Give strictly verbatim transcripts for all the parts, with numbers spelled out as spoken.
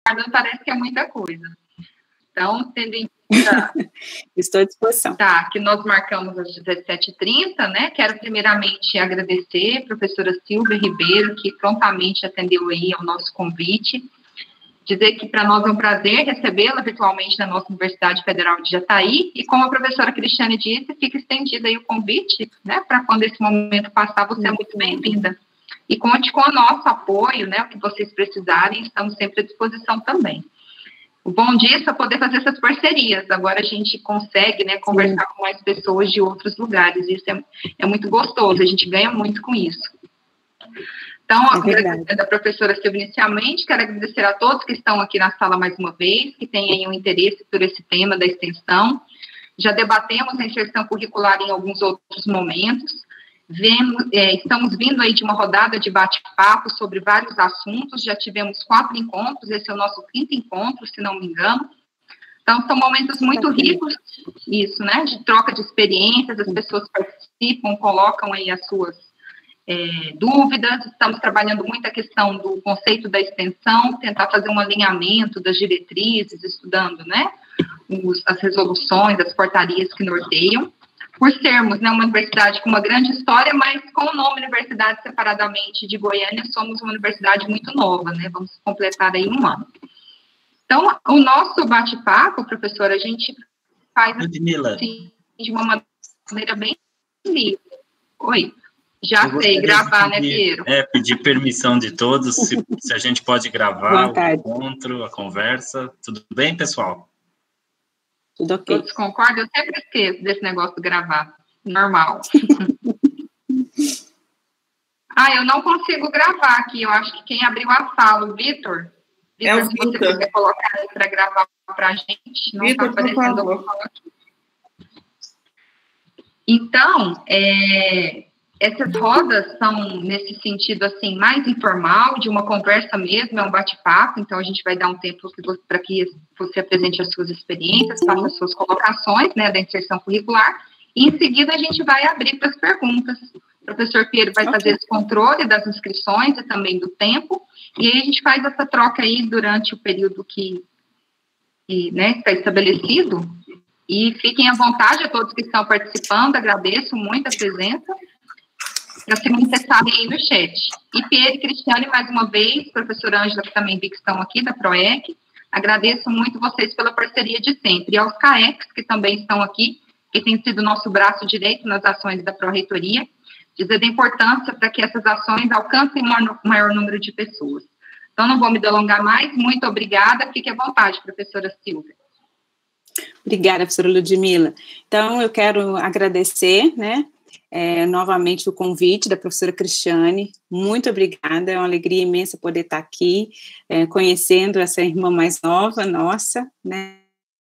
parece que é muita coisa. Então, tendo em conta... Estou à disposição. Tá, que nós marcamos às dezessete e trinta, né? Quero primeiramente agradecer a professora Silvia Ribeiro, que prontamente atendeu aí ao nosso convite. Dizer que para nós é um prazer recebê-la virtualmente na nossa Universidade Federal de Jataí, e como a professora Cristiane disse, fica estendido aí o convite, né? Para quando esse momento passar, você é muito bem-vinda. E conte com o nosso apoio, né? O que vocês precisarem, estamos sempre à disposição também. O bom disso é poder fazer essas parcerias. Agora a gente consegue, né, conversar Sim. com mais pessoas de outros lugares. Isso é, é muito gostoso, a gente ganha muito com isso. Então, é agradecendo a professora Silvia inicialmente, quero agradecer a todos que estão aqui na sala mais uma vez, que têm aí um interesse por esse tema da extensão. Já debatemos a inserção curricular em alguns outros momentos. Vemos, é, estamos vindo aí de uma rodada de bate-papo sobre vários assuntos, já tivemos quatro encontros, esse é o nosso quinto encontro, se não me engano. Então, são momentos muito ricos, isso, né, de troca de experiências, as pessoas participam, colocam aí as suas é, dúvidas, estamos trabalhando muito a questão do conceito da extensão, tentar fazer um alinhamento das diretrizes, estudando, né, os, as resoluções, as portarias que norteiam. Por sermos, né, uma universidade com uma grande história, mas com o nome Universidade separadamente de Goiânia, somos uma universidade muito nova, né, vamos completar aí um ano. Então, o nosso bate-papo, professora, a gente faz assim, de uma maneira bem livre. Oi, já sei, gravar, pedir, né, Piero? É, pedir permissão de todos, se, se a gente pode gravar o encontro, a conversa, tudo bem, pessoal? Tudo ok. Todos concordam? Eu sempre esqueço desse negócio de gravar. Normal. ah, eu não consigo gravar aqui. Eu acho que quem abriu a sala, o Vitor. É o se você quiser colocar aí para gravar para a gente. Não está aparecendo o aqui. Então, é, essas rodas são, nesse sentido, assim, mais informal, de uma conversa mesmo, é um bate-papo, então a gente vai dar um tempo para que você apresente as suas experiências, faça as suas colocações, né, da inserção curricular, e em seguida a gente vai abrir para as perguntas. O professor Piero vai okay. fazer esse controle das inscrições e também do tempo, e aí a gente faz essa troca aí durante o período que, que né, está estabelecido, e fiquem à vontade a todos que estão participando, agradeço muito a presença. para se manifestarem aí no chat. E Piero e Cristiane, mais uma vez, professora Ângela, que também vi que estão aqui, da PROEC, agradeço muito vocês pela parceria de sempre. E aos CAECs, que também estão aqui, que têm sido nosso braço direito nas ações da Pró-Reitoria, dizer da importância para que essas ações alcancem o maior número de pessoas. Então, não vou me delongar mais, muito obrigada, fique à vontade, professora Silvia. Obrigada, professora Ludmila. Então, eu quero agradecer, né, é, novamente o convite da professora Cristiane, muito obrigada, é uma alegria imensa poder estar aqui, é, conhecendo essa irmã mais nova, nossa, né,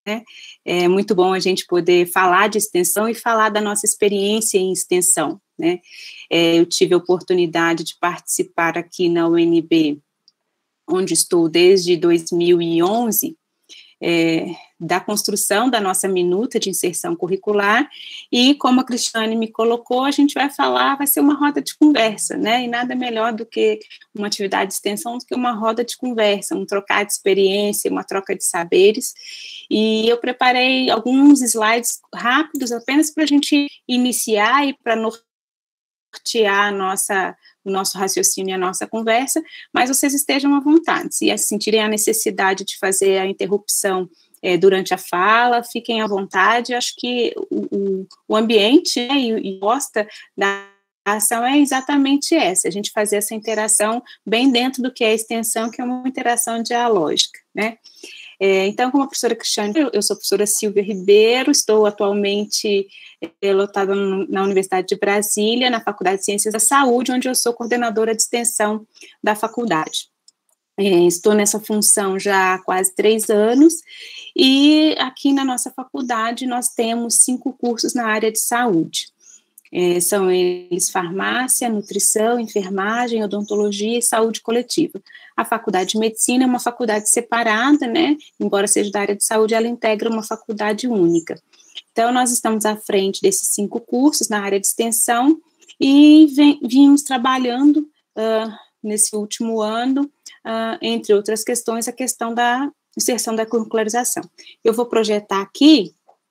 é muito bom a gente poder falar de extensão e falar da nossa experiência em extensão, né, é, eu tive a oportunidade de participar aqui na U N B, onde estou desde dois mil e onze, É, da construção da nossa minuta de inserção curricular, e como a Cristiane me colocou, a gente vai falar, vai ser uma roda de conversa, né, e nada melhor do que uma atividade de extensão do que uma roda de conversa, um trocar de experiência, uma troca de saberes, e eu preparei alguns slides rápidos, apenas para a gente iniciar e para nortear a nossa, o nosso raciocínio e a nossa conversa, mas vocês estejam à vontade, se sentirem a necessidade de fazer a interrupção é, durante a fala, fiquem à vontade, acho que o, o, o ambiente, né, e a proposta da ação é exatamente essa, a gente fazer essa interação bem dentro do que é a extensão, que é uma interação dialógica, né. É, então, como a professora Cristiane, eu sou a professora Silvia Ribeiro, estou atualmente é, lotada no, na Universidade de Brasília, na Faculdade de Ciências da Saúde, onde eu sou coordenadora de extensão da faculdade. É, estou nessa função já há quase três anos, e aqui na nossa faculdade nós temos cinco cursos na área de saúde. É, são eles farmácia, nutrição, enfermagem, odontologia e saúde coletiva. A faculdade de medicina é uma faculdade separada, né, embora seja da área de saúde, ela integra uma faculdade única. Então, nós estamos à frente desses cinco cursos na área de extensão, e vem, vimos trabalhando uh, nesse último ano uh, entre outras questões, a questão da inserção da curricularização. Eu vou projetar aqui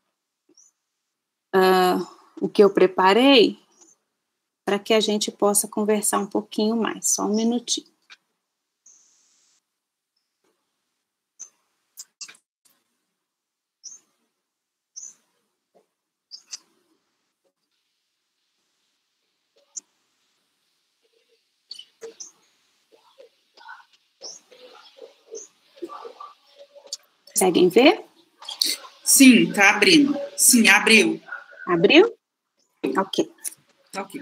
uh, o que eu preparei para que a gente possa conversar um pouquinho mais. Só um minutinho. Conseguem ver? Sim, tá abrindo. Sim, abriu. Abriu? Ok. Ok.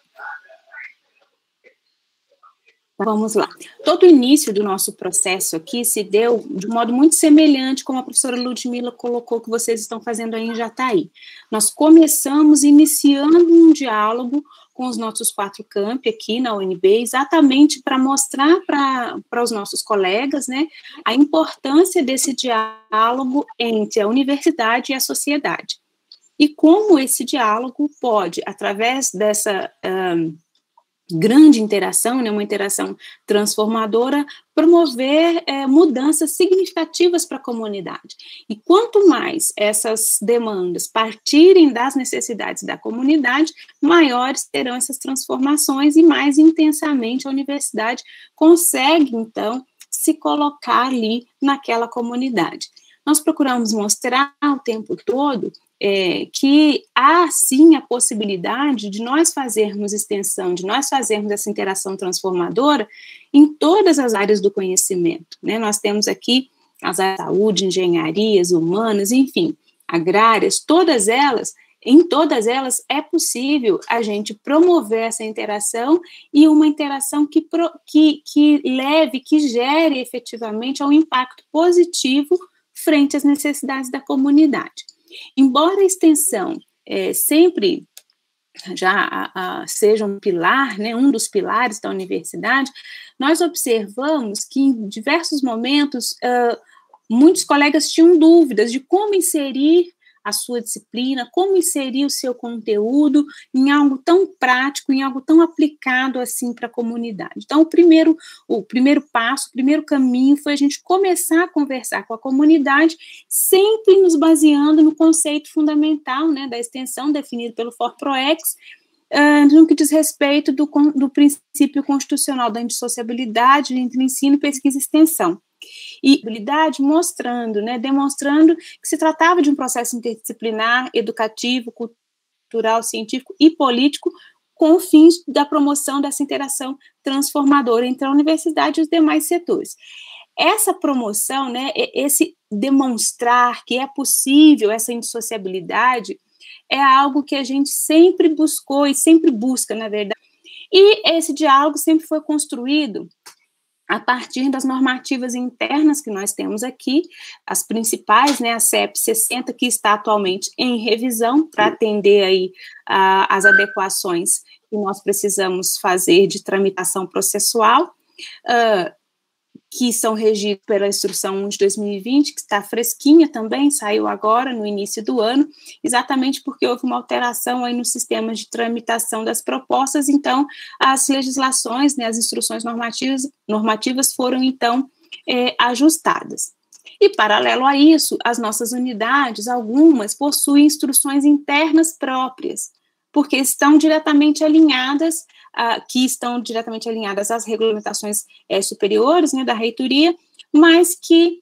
Vamos lá. Todo o início do nosso processo aqui se deu de um modo muito semelhante como a professora Ludmila colocou que vocês estão fazendo aí em Jataí. Nós começamos iniciando um diálogo com os nossos quatro campi aqui na U N B, exatamente para mostrar para os nossos colegas, né, a importância desse diálogo entre a universidade e a sociedade. E como esse diálogo pode, através dessa um, grande interação, né, uma interação transformadora, promover é, mudanças significativas para a comunidade. E quanto mais essas demandas partirem das necessidades da comunidade, maiores serão essas transformações e mais intensamente a universidade consegue, então, se colocar ali naquela comunidade. Nós procuramos mostrar o tempo todo É, que há, sim, a possibilidade de nós fazermos extensão, de nós fazermos essa interação transformadora em todas as áreas do conhecimento, né? Nós temos aqui as áreas de saúde, engenharias, humanas, enfim, agrárias, todas elas, em todas elas é possível a gente promover essa interação e uma interação que, pro, que, que leve, que gere efetivamente um impacto positivo frente às necessidades da comunidade. Embora a extensão é, sempre já a, a, seja um pilar, né, um dos pilares da universidade, nós observamos que em diversos momentos uh, muitos colegas tinham dúvidas de como inserir a sua disciplina, como inserir o seu conteúdo em algo tão prático, em algo tão aplicado assim para a comunidade. Então, o primeiro, o primeiro passo, o primeiro caminho foi a gente começar a conversar com a comunidade, sempre nos baseando no conceito fundamental, né, da extensão definido pelo FORPROEX, uh, no que diz respeito do, do princípio constitucional da indissociabilidade entre ensino, pesquisa e extensão. E habilidade mostrando, né, demonstrando que se tratava de um processo interdisciplinar, educativo, cultural, científico e político, com o fim da promoção dessa interação transformadora entre a universidade e os demais setores. Essa promoção, né, esse demonstrar que é possível essa indissociabilidade, é algo que a gente sempre buscou e sempre busca, na verdade. E esse diálogo sempre foi construído a partir das normativas internas que nós temos aqui, as principais, né, a C E P sessenta, que está atualmente em revisão para atender aí uh, as adequações que nós precisamos fazer de tramitação processual, uh, que são regidos pela Instrução um de dois mil e vinte, que está fresquinha também, saiu agora no início do ano, exatamente porque houve uma alteração aí no sistema de tramitação das propostas, então as legislações, né, as instruções normativas, normativas foram então é, ajustadas. E paralelo a isso, as nossas unidades, algumas possuem instruções internas próprias, porque estão diretamente alinhadas, uh, que estão diretamente alinhadas às regulamentações eh, superiores, né, da reitoria, mas que,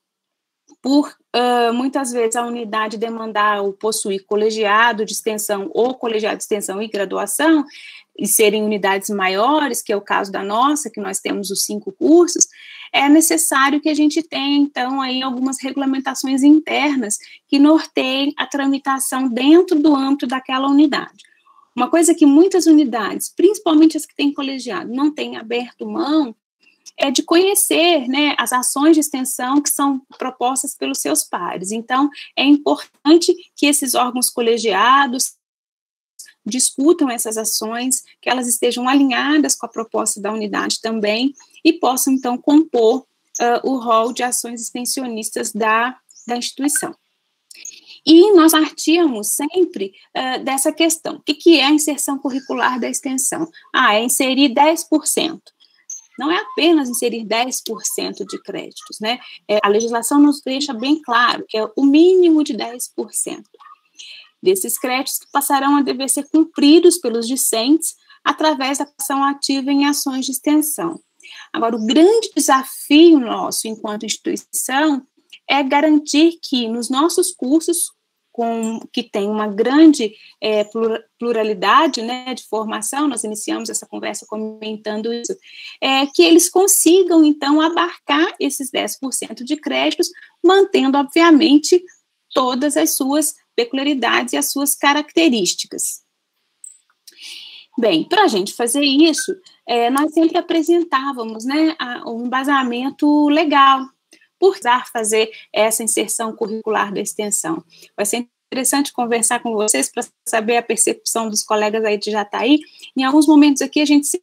por uh, muitas vezes a unidade demandar ou possuir colegiado de extensão ou colegiado de extensão e graduação, e serem unidades maiores, que é o caso da nossa, que nós temos os cinco cursos, é necessário que a gente tenha, então, aí algumas regulamentações internas que norteiem a tramitação dentro do âmbito daquela unidade. Uma coisa que muitas unidades, principalmente as que têm colegiado, não têm aberto mão, é de conhecer, né, as ações de extensão que são propostas pelos seus pares. Então, é importante que esses órgãos colegiados discutam essas ações, que elas estejam alinhadas com a proposta da unidade também, e possam, então, compor uh, o rol de ações extensionistas da, da instituição. E nós partíamos sempre uh, dessa questão. O que, que é a inserção curricular da extensão? Ah, é inserir dez por cento. não é apenas inserir dez por cento de créditos, né? É, a legislação nos deixa bem claro que é o mínimo de dez por cento desses créditos que passarão a dever ser cumpridos pelos discentes através da ação ativa em ações de extensão. Agora, o grande desafio nosso, enquanto instituição, é garantir que nos nossos cursos, com, que tem uma grande é, pluralidade, né, de formação, nós iniciamos essa conversa comentando isso, é, que eles consigam, então, abarcar esses dez por cento de créditos, mantendo, obviamente, todas as suas peculiaridades e as suas características. Bem, para a gente fazer isso, é, nós sempre apresentávamos, né, um embasamento legal, por fazer essa inserção curricular da extensão. Vai ser interessante conversar com vocês para saber a percepção dos colegas aí de Jataí. Em alguns momentos aqui a gente se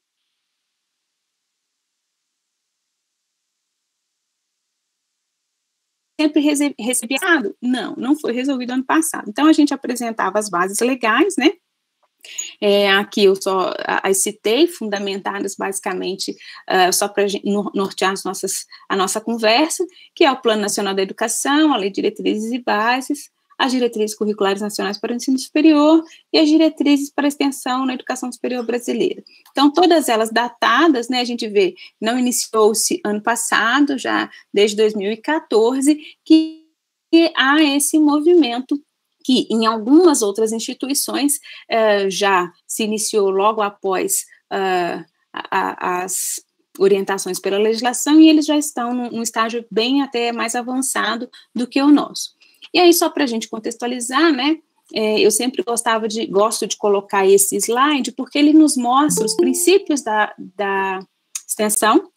sempre recebia, não, não foi resolvido ano passado. Então, a gente apresentava as bases legais, né? É, aqui eu só as citei, fundamentadas basicamente uh, só para nortear as nossas, a nossa conversa, que é o Plano Nacional da Educação, a Lei de Diretrizes e Bases, as Diretrizes Curriculares Nacionais para o Ensino Superior e as Diretrizes para a Extensão na Educação Superior Brasileira. Então, todas elas datadas, né, a gente vê, não iniciou-se ano passado, já desde dois mil e quatorze, que há esse movimento que em algumas outras instituições uh, já se iniciou logo após uh, a, a, as orientações pela legislação e eles já estão num, num estágio bem até mais avançado do que o nosso. E aí, só para a gente contextualizar, né, é, eu sempre gostava de, gosto de colocar esse slide porque ele nos mostra os princípios da, da extensão,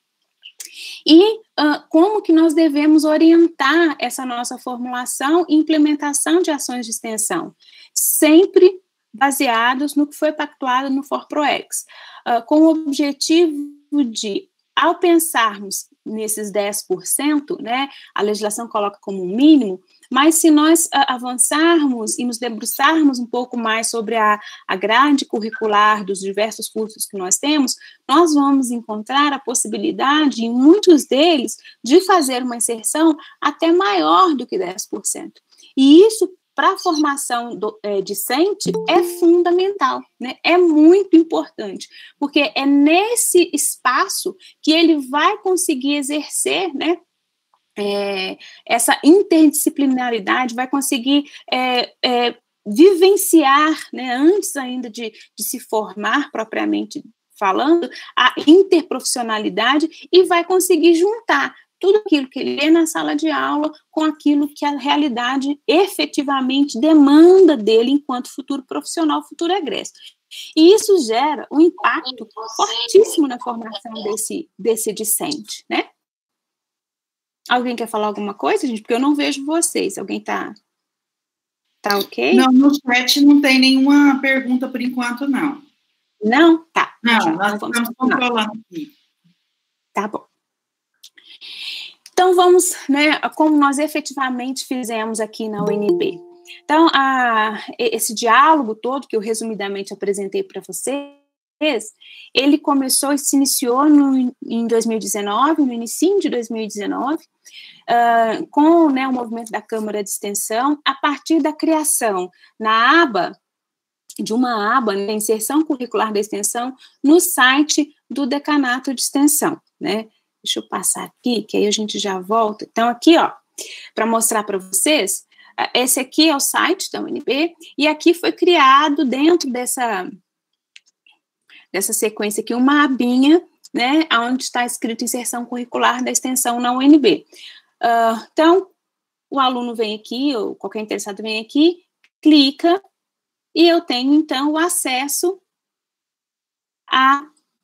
e uh, como que nós devemos orientar essa nossa formulação e implementação de ações de extensão, sempre baseados no que foi pactuado no FORPROEX, uh, com o objetivo de, ao pensarmos nesses dez por cento, né, a legislação coloca como um mínimo, mas se nós uh, avançarmos e nos debruçarmos um pouco mais sobre a, a grade curricular dos diversos cursos que nós temos, nós vamos encontrar a possibilidade, em muitos deles, de fazer uma inserção até maior do que dez por cento. E isso, para a formação do, é, discente, é fundamental, né? É muito importante, porque é nesse espaço que ele vai conseguir exercer, né, É, essa interdisciplinaridade, vai conseguir é, é, vivenciar, né, antes ainda de, de se formar propriamente falando, a interprofissionalidade e vai conseguir juntar tudo aquilo que ele lê na sala de aula com aquilo que a realidade efetivamente demanda dele enquanto futuro profissional, futuro egresso. E isso gera um impacto fortíssimo na formação desse, desse discente, né? Alguém quer falar alguma coisa, gente? Porque eu não vejo vocês. Alguém tá, tá ok? Não, no chat não tem nenhuma pergunta por enquanto, não. Não? Tá. Não, então, nós vamos estamos controlando aqui. Tá bom. Então, vamos, né, como nós efetivamente fizemos aqui na U N B. Então, a, esse diálogo todo que eu resumidamente apresentei para vocês, ele começou e se iniciou no, em dois mil e dezenove, no início de dois mil e dezenove, uh, com, né, o movimento da Câmara de Extensão, a partir da criação na aba, de uma aba, né, inserção curricular da extensão, no site do Decanato de Extensão, né? Deixa eu passar aqui, que aí a gente já volta. Então, aqui, ó, para mostrar para vocês, esse aqui é o site da U N B, e aqui foi criado dentro dessa... dessa sequência aqui, uma abinha, né, onde está escrito inserção curricular da extensão na U N B. Uh, então, o aluno vem aqui, ou qualquer interessado vem aqui, clica, e eu tenho, então, o acesso à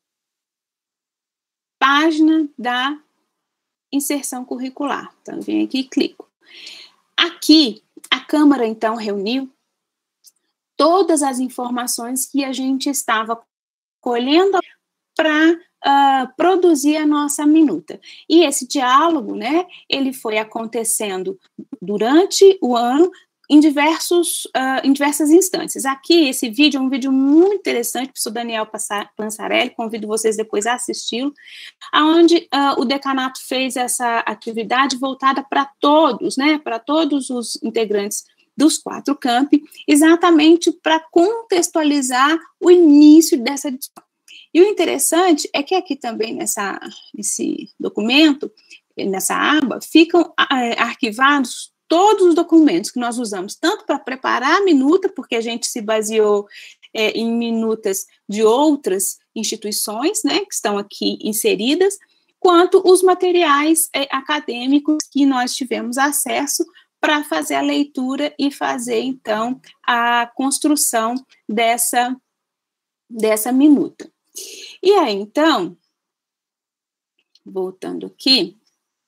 página da inserção curricular. Então, eu venho aqui e clico. Aqui, a Câmara, então, reuniu todas as informações que a gente estava colhendo para uh, produzir a nossa minuta. E esse diálogo, né, ele foi acontecendo durante o ano, em, diversos, uh, em diversas instâncias. Aqui, esse vídeo é um vídeo muito interessante, professor Daniel Pançarelli, convido vocês depois a assisti-lo, onde uh, o decanato fez essa atividade voltada para todos, né, para todos os integrantes dos quatro campi, exatamente para contextualizar o início dessa discussão. E o interessante é que aqui também, nessa, nesse documento, nessa aba, ficam é, arquivados todos os documentos que nós usamos, tanto para preparar a minuta, porque a gente se baseou é, em minutas de outras instituições, né, que estão aqui inseridas, quanto os materiais é, acadêmicos que nós tivemos acesso para fazer a leitura e fazer, então, a construção dessa, dessa minuta. E aí, então, voltando aqui,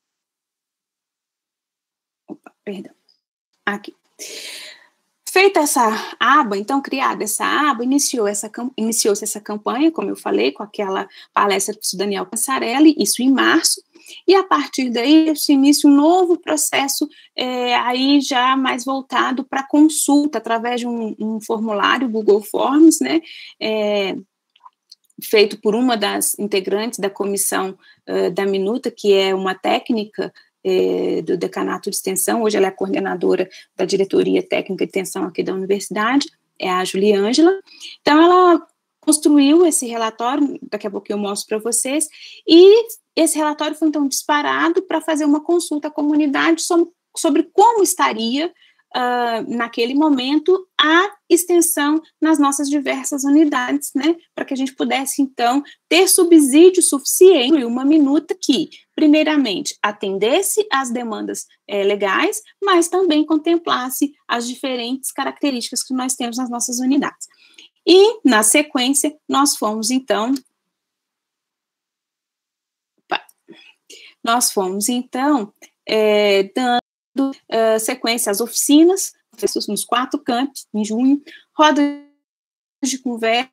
opa, perdão, aqui. Feita essa aba, então, criada essa aba, iniciou essa, iniciou-se essa campanha, como eu falei, com aquela palestra do professor Daniel Pançarelli, isso em março, e a partir daí se inicia um novo processo, é, aí já mais voltado para consulta, através de um, um formulário, Google Forms, né, é, feito por uma das integrantes da comissão uh, da minuta, que é uma técnica eh, do decanato de extensão, hoje ela é coordenadora da diretoria técnica de extensão aqui da universidade, é a Juliângela. Então, ela construiu esse relatório, daqui a pouco eu mostro para vocês, e esse relatório foi, então, disparado para fazer uma consulta à comunidade sobre, sobre como estaria, Uh, naquele momento, a extensão nas nossas diversas unidades, né, para que a gente pudesse, então, ter subsídio suficiente, uma minuta que, primeiramente, atendesse às demandas eh, legais, mas também contemplasse as diferentes características que nós temos nas nossas unidades. E, na sequência, nós fomos, então, nós fomos, então, eh, dando Uh, sequência às oficinas, nos quatro campos, em junho, rodas de conversa,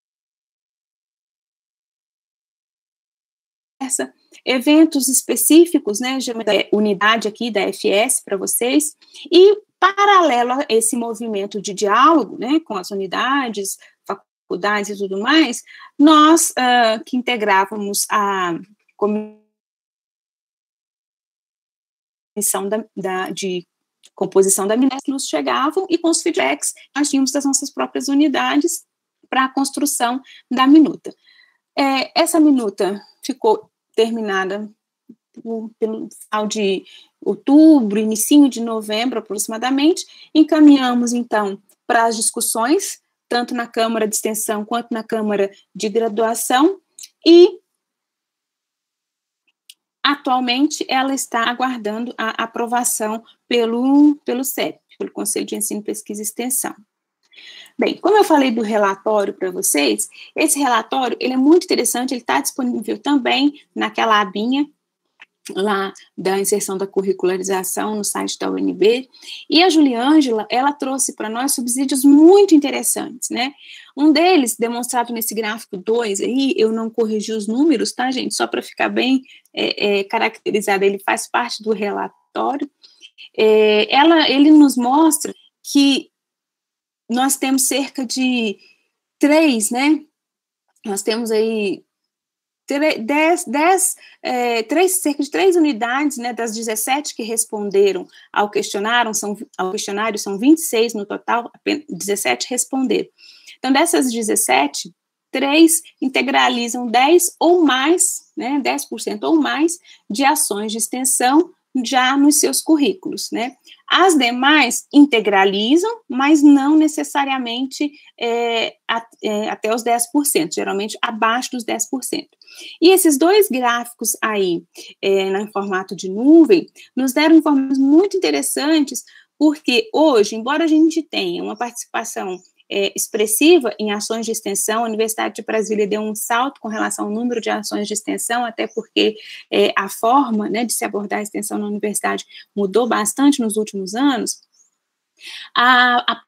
eventos específicos, né, da unidade aqui da F S para vocês, e paralelo a esse movimento de diálogo, né, com as unidades, faculdades e tudo mais, nós uh, que integrávamos a comissão Da, da, de composição da minuta, que nos chegavam, e com os feedbacks nós tínhamos das nossas próprias unidades para a construção da minuta. É, essa minuta ficou terminada no, pelo final de outubro, início de novembro aproximadamente. Encaminhamos, então, para as discussões, tanto na Câmara de Extensão quanto na Câmara de Graduação, e atualmente, ela está aguardando a aprovação pelo, pelo C E P, pelo Conselho de Ensino, Pesquisa e Extensão. Bem, como eu falei do relatório para vocês, esse relatório, ele é muito interessante, ele está disponível também naquela abinha lá da inserção da curricularização no site da U N B, e a Juliângela, ela trouxe para nós subsídios muito interessantes, né? Um deles, demonstrado nesse gráfico dois aí, eu não corrigi os números, tá, gente? Só para ficar bem é, é, caracterizado, ele faz parte do relatório. É, ela, ele nos mostra que nós temos cerca de três, né? Nós temos aí Dez, dez, é, três, cerca de três unidades, né, das dezessete que responderam ao questionário, são, ao questionário, são vinte e seis no total, apenas dezessete responderam. Então, dessas dezessete, três integralizam dez ou mais, né, dez por cento ou mais de ações de extensão já nos seus currículos, né? As demais integralizam, mas não necessariamente é, a, é, até os dez por cento, geralmente abaixo dos dez por cento. E esses dois gráficos aí, é, no formato de nuvem, nos deram informações muito interessantes, porque hoje, embora a gente tenha uma participação É, expressiva em ações de extensão, a Universidade de Brasília deu um salto com relação ao número de ações de extensão, até porque é, a forma, né, de se abordar a extensão na universidade mudou bastante nos últimos anos. A, a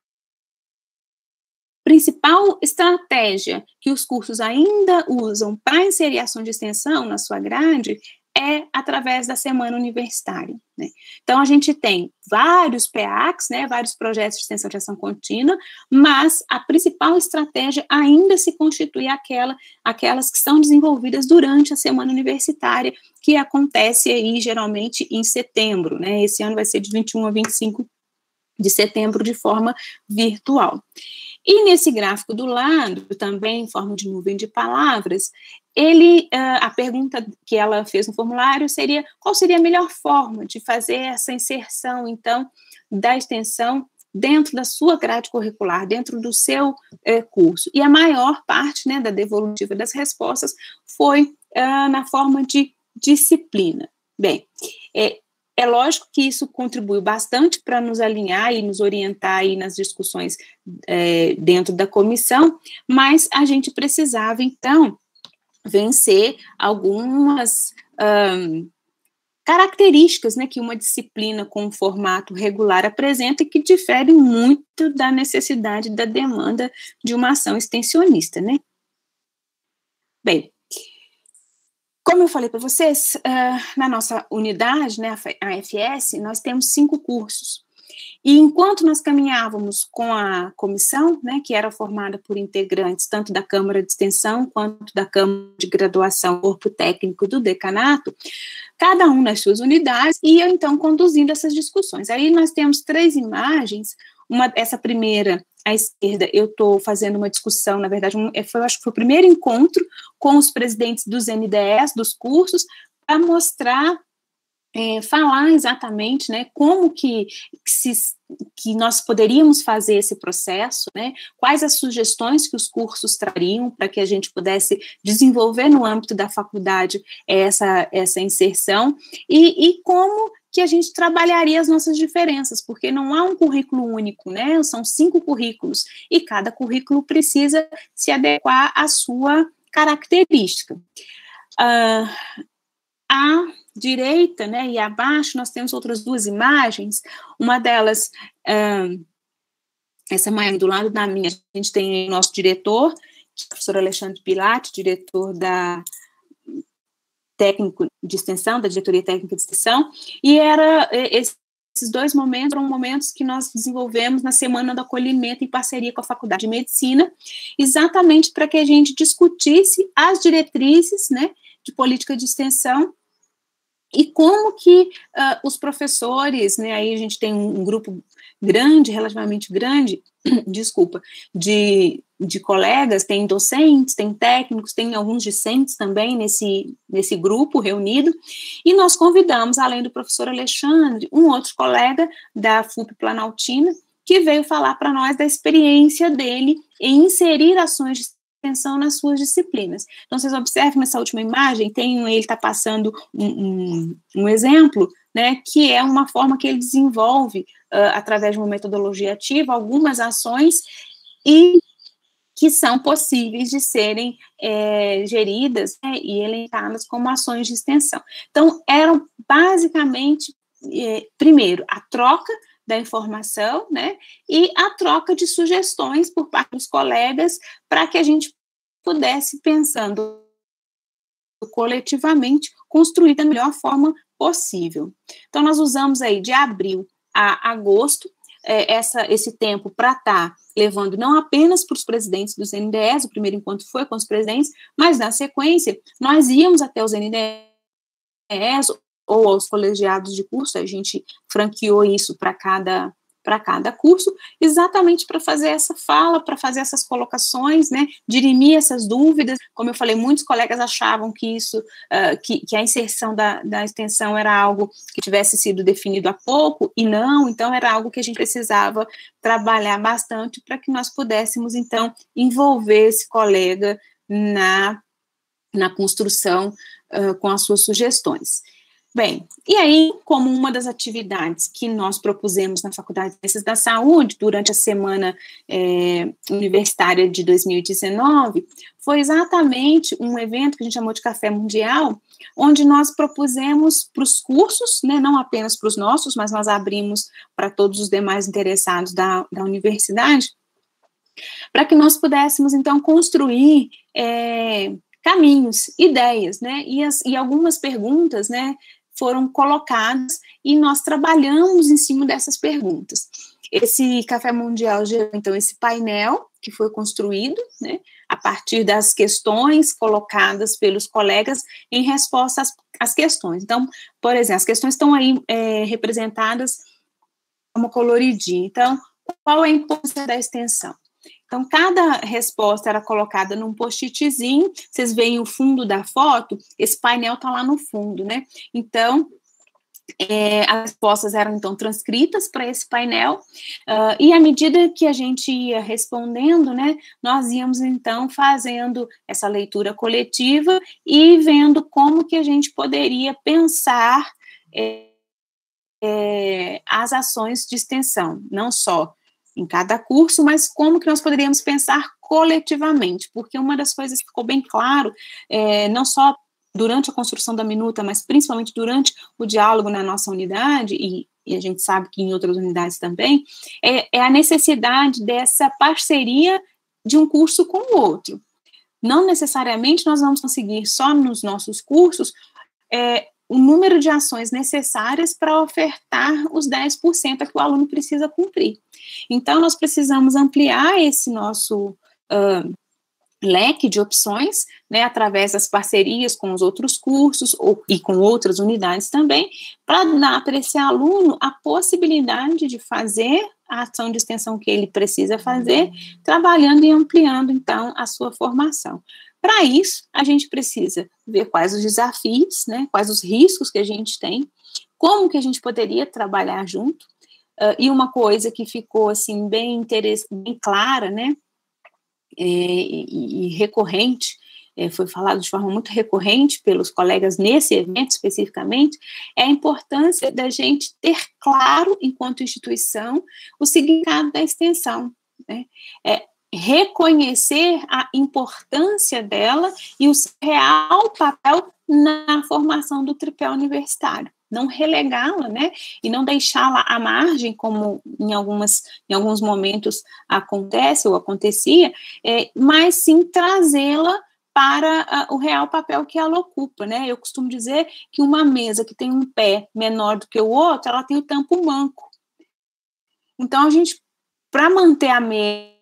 principal estratégia que os cursos ainda usam para inserir ação de extensão na sua grade é através da semana universitária, né? Então, a gente tem vários P A Cs, né, vários projetos de extensão de ação contínua, mas a principal estratégia ainda se constitui aquela, aquelas que são desenvolvidas durante a semana universitária, que acontece aí, geralmente, em setembro, né? Esse ano vai ser de vinte e um a vinte e cinco de setembro, de forma virtual. E nesse gráfico do lado, também em forma de nuvem de palavras, ele, a pergunta que ela fez no formulário seria: qual seria a melhor forma de fazer essa inserção, então, da extensão dentro da sua grade curricular, dentro do seu eh, curso? E a maior parte, né, da devolutiva das respostas foi ah, na forma de disciplina. Bem, é, É lógico que isso contribuiu bastante para nos alinhar e nos orientar aí nas discussões é, dentro da comissão, mas a gente precisava, então, vencer algumas um, características, né, que uma disciplina com um formato regular apresenta e que diferem muito da necessidade, da demanda de uma ação extensionista, né? Bem, como eu falei para vocês, uh, na nossa unidade, né, a F S, nós temos cinco cursos. E enquanto nós caminhávamos com a comissão, né, que era formada por integrantes tanto da Câmara de Extensão quanto da Câmara de Graduação, corpo técnico do decanato, cada um nas suas unidades ia, então, conduzindo essas discussões. Aí nós temos três imagens, uma, essa primeira, à esquerda, eu estou fazendo uma discussão, na verdade, um, foi, acho que foi o primeiro encontro com os presidentes dos N D Es, dos cursos, para mostrar, é, falar exatamente, né, como que, que, se, que nós poderíamos fazer esse processo, né, quais as sugestões que os cursos trariam para que a gente pudesse desenvolver no âmbito da faculdade essa, essa inserção, e, e como que a gente trabalharia as nossas diferenças, porque não há um currículo único, né, são cinco currículos, e cada currículo precisa se adequar à sua característica. Uh, à direita, né, e abaixo, nós temos outras duas imagens, uma delas, uh, essa mãe do lado da minha, a gente tem o nosso diretor, que é o professor Alexandre Pilate, diretor da técnico de extensão, da diretoria técnica de extensão, e era, esses dois momentos eram momentos que nós desenvolvemos na Semana do Acolhimento em parceria com a Faculdade de Medicina, exatamente para que a gente discutisse as diretrizes, né, de política de extensão e como que uh, os professores, né, aí a gente tem um, um grupo grande, relativamente grande, desculpa, de, de colegas, tem docentes, tem técnicos, tem alguns discentes também nesse, nesse grupo reunido, e nós convidamos, além do professor Alexandre, um outro colega da F U P Planaltina, que veio falar para nós da experiência dele em inserir ações de extensão nas suas disciplinas. Então, vocês observam nessa última imagem, tem, ele está passando um, um, um exemplo, né, que é uma forma que ele desenvolve, uh, através de uma metodologia ativa, algumas ações e que são possíveis de serem é, geridas, né, e elencadas como ações de extensão. Então, eram basicamente, é, primeiro, a troca da informação, né, e a troca de sugestões por parte dos colegas para que a gente pudesse, pensando coletivamente, construir da melhor forma possível. Então, nós usamos aí de abril a agosto, é, essa, esse tempo para estar tá levando não apenas para os presidentes dos N D Es, o primeiro encontro foi com os presidentes, mas na sequência, nós íamos até os N D Es ou aos colegiados de curso, a gente franqueou isso para cada, para cada curso, exatamente para fazer essa fala, para fazer essas colocações, né, dirimir essas dúvidas. Como eu falei, muitos colegas achavam que isso, uh, que, que a inserção da, da extensão era algo que tivesse sido definido há pouco, e não, então era algo que a gente precisava trabalhar bastante para que nós pudéssemos, então, envolver esse colega na, na construção uh, com as suas sugestões. Bem, e aí, como uma das atividades que nós propusemos na Faculdade de Ciências da Saúde durante a Semana é, Universitária de dois mil e dezenove, foi exatamente um evento que a gente chamou de Café Mundial, onde nós propusemos para os cursos, né, não apenas para os nossos, mas nós abrimos para todos os demais interessados da, da universidade, para que nós pudéssemos, então, construir é, caminhos, ideias, né, e, as, e algumas perguntas, né, foram colocadas e nós trabalhamos em cima dessas perguntas. Esse Café Mundial gerou, então, esse painel que foi construído, né, a partir das questões colocadas pelos colegas em resposta às, às questões. Então, por exemplo, as questões estão aí é, representadas como coloridinho. Então, qual é a importância da extensão? Então, cada resposta era colocada num post-itzinho, vocês veem o fundo da foto, esse painel está lá no fundo, né? Então, é, as respostas eram, então, transcritas para esse painel, uh, e à medida que a gente ia respondendo, né, nós íamos, então, fazendo essa leitura coletiva e vendo como que a gente poderia pensar é, é, as ações de extensão, não só em cada curso, mas como que nós poderíamos pensar coletivamente, porque uma das coisas que ficou bem claro, é, não só durante a construção da minuta, mas principalmente durante o diálogo na nossa unidade, e, e a gente sabe que em outras unidades também, é, é a necessidade dessa parceria de um curso com o outro. Não necessariamente nós vamos conseguir só nos nossos cursos é, o número de ações necessárias para ofertar os dez por cento que o aluno precisa cumprir. Então, nós precisamos ampliar esse nosso uh, leque de opções, né, através das parcerias com os outros cursos ou, e com outras unidades também, para dar para esse aluno a possibilidade de fazer a ação de extensão que ele precisa fazer, trabalhando e ampliando, então, a sua formação. Para isso, a gente precisa ver quais os desafios, né, quais os riscos que a gente tem, como que a gente poderia trabalhar junto, uh, e uma coisa que ficou, assim, bem, interess- bem clara, né, é, e, e recorrente, é, foi falado de forma muito recorrente pelos colegas nesse evento especificamente, é a importância da gente ter claro, enquanto instituição, o significado da extensão, né, é, reconhecer a importância dela e o seu real papel na formação do tripé universitário. Não relegá-la, né, e não deixá-la à margem, como em, algumas, em alguns momentos acontece ou acontecia, é, mas sim trazê-la para a, o real papel que ela ocupa, né. Eu costumo dizer que uma mesa que tem um pé menor do que o outro, ela tem o tampo manco. Então, a gente, para manter a mesa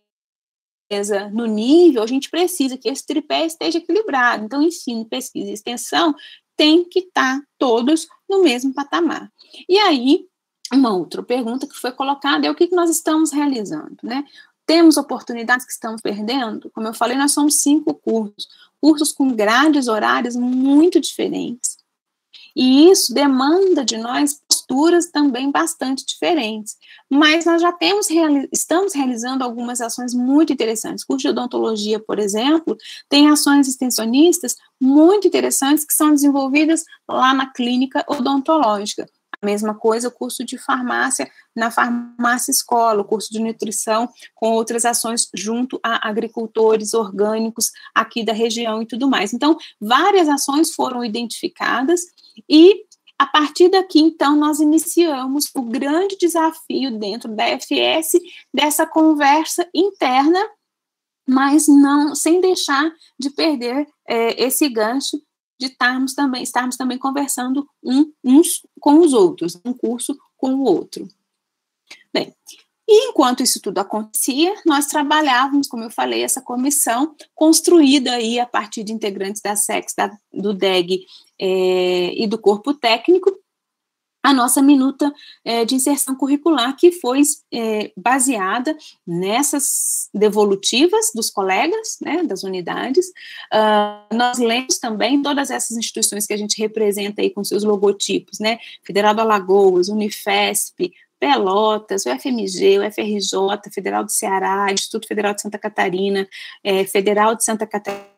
no nível, a gente precisa que esse tripé esteja equilibrado. Então, ensino, pesquisa e extensão tem que estar todos no mesmo patamar. E aí, uma outra pergunta que foi colocada é o que, que nós estamos realizando, né? Temos oportunidades que estamos perdendo? Como eu falei, nós somos cinco cursos, cursos com grades horárias muito diferentes. E isso demanda de nós posturas também bastante diferentes. Mas nós já temos, estamos realizando algumas ações muito interessantes. O curso de odontologia, por exemplo, tem ações extensionistas muito interessantes que são desenvolvidas lá na clínica odontológica. A mesma coisa o curso de farmácia na farmácia escola, o curso de nutrição com outras ações junto a agricultores orgânicos aqui da região e tudo mais. Então, várias ações foram identificadas e a partir daqui, então, nós iniciamos o grande desafio dentro da F S dessa conversa interna, mas não, sem deixar de perder é, esse gancho de estarmos também, estarmos também conversando um, uns com os outros, um curso com o outro. Bem, e enquanto isso tudo acontecia, nós trabalhávamos, como eu falei, essa comissão construída aí a partir de integrantes da S E X, da, do D E G é, e do corpo técnico, a nossa minuta é, de inserção curricular, que foi é, baseada nessas devolutivas dos colegas, né, das unidades. Uh, nós lemos também todas essas instituições que a gente representa aí com seus logotipos, né, Federal do Alagoas, Unifesp, Pelotas, o F M G, o F R J, Federal do Ceará, Instituto Federal de Santa Catarina, é, Federal de Santa Catarina,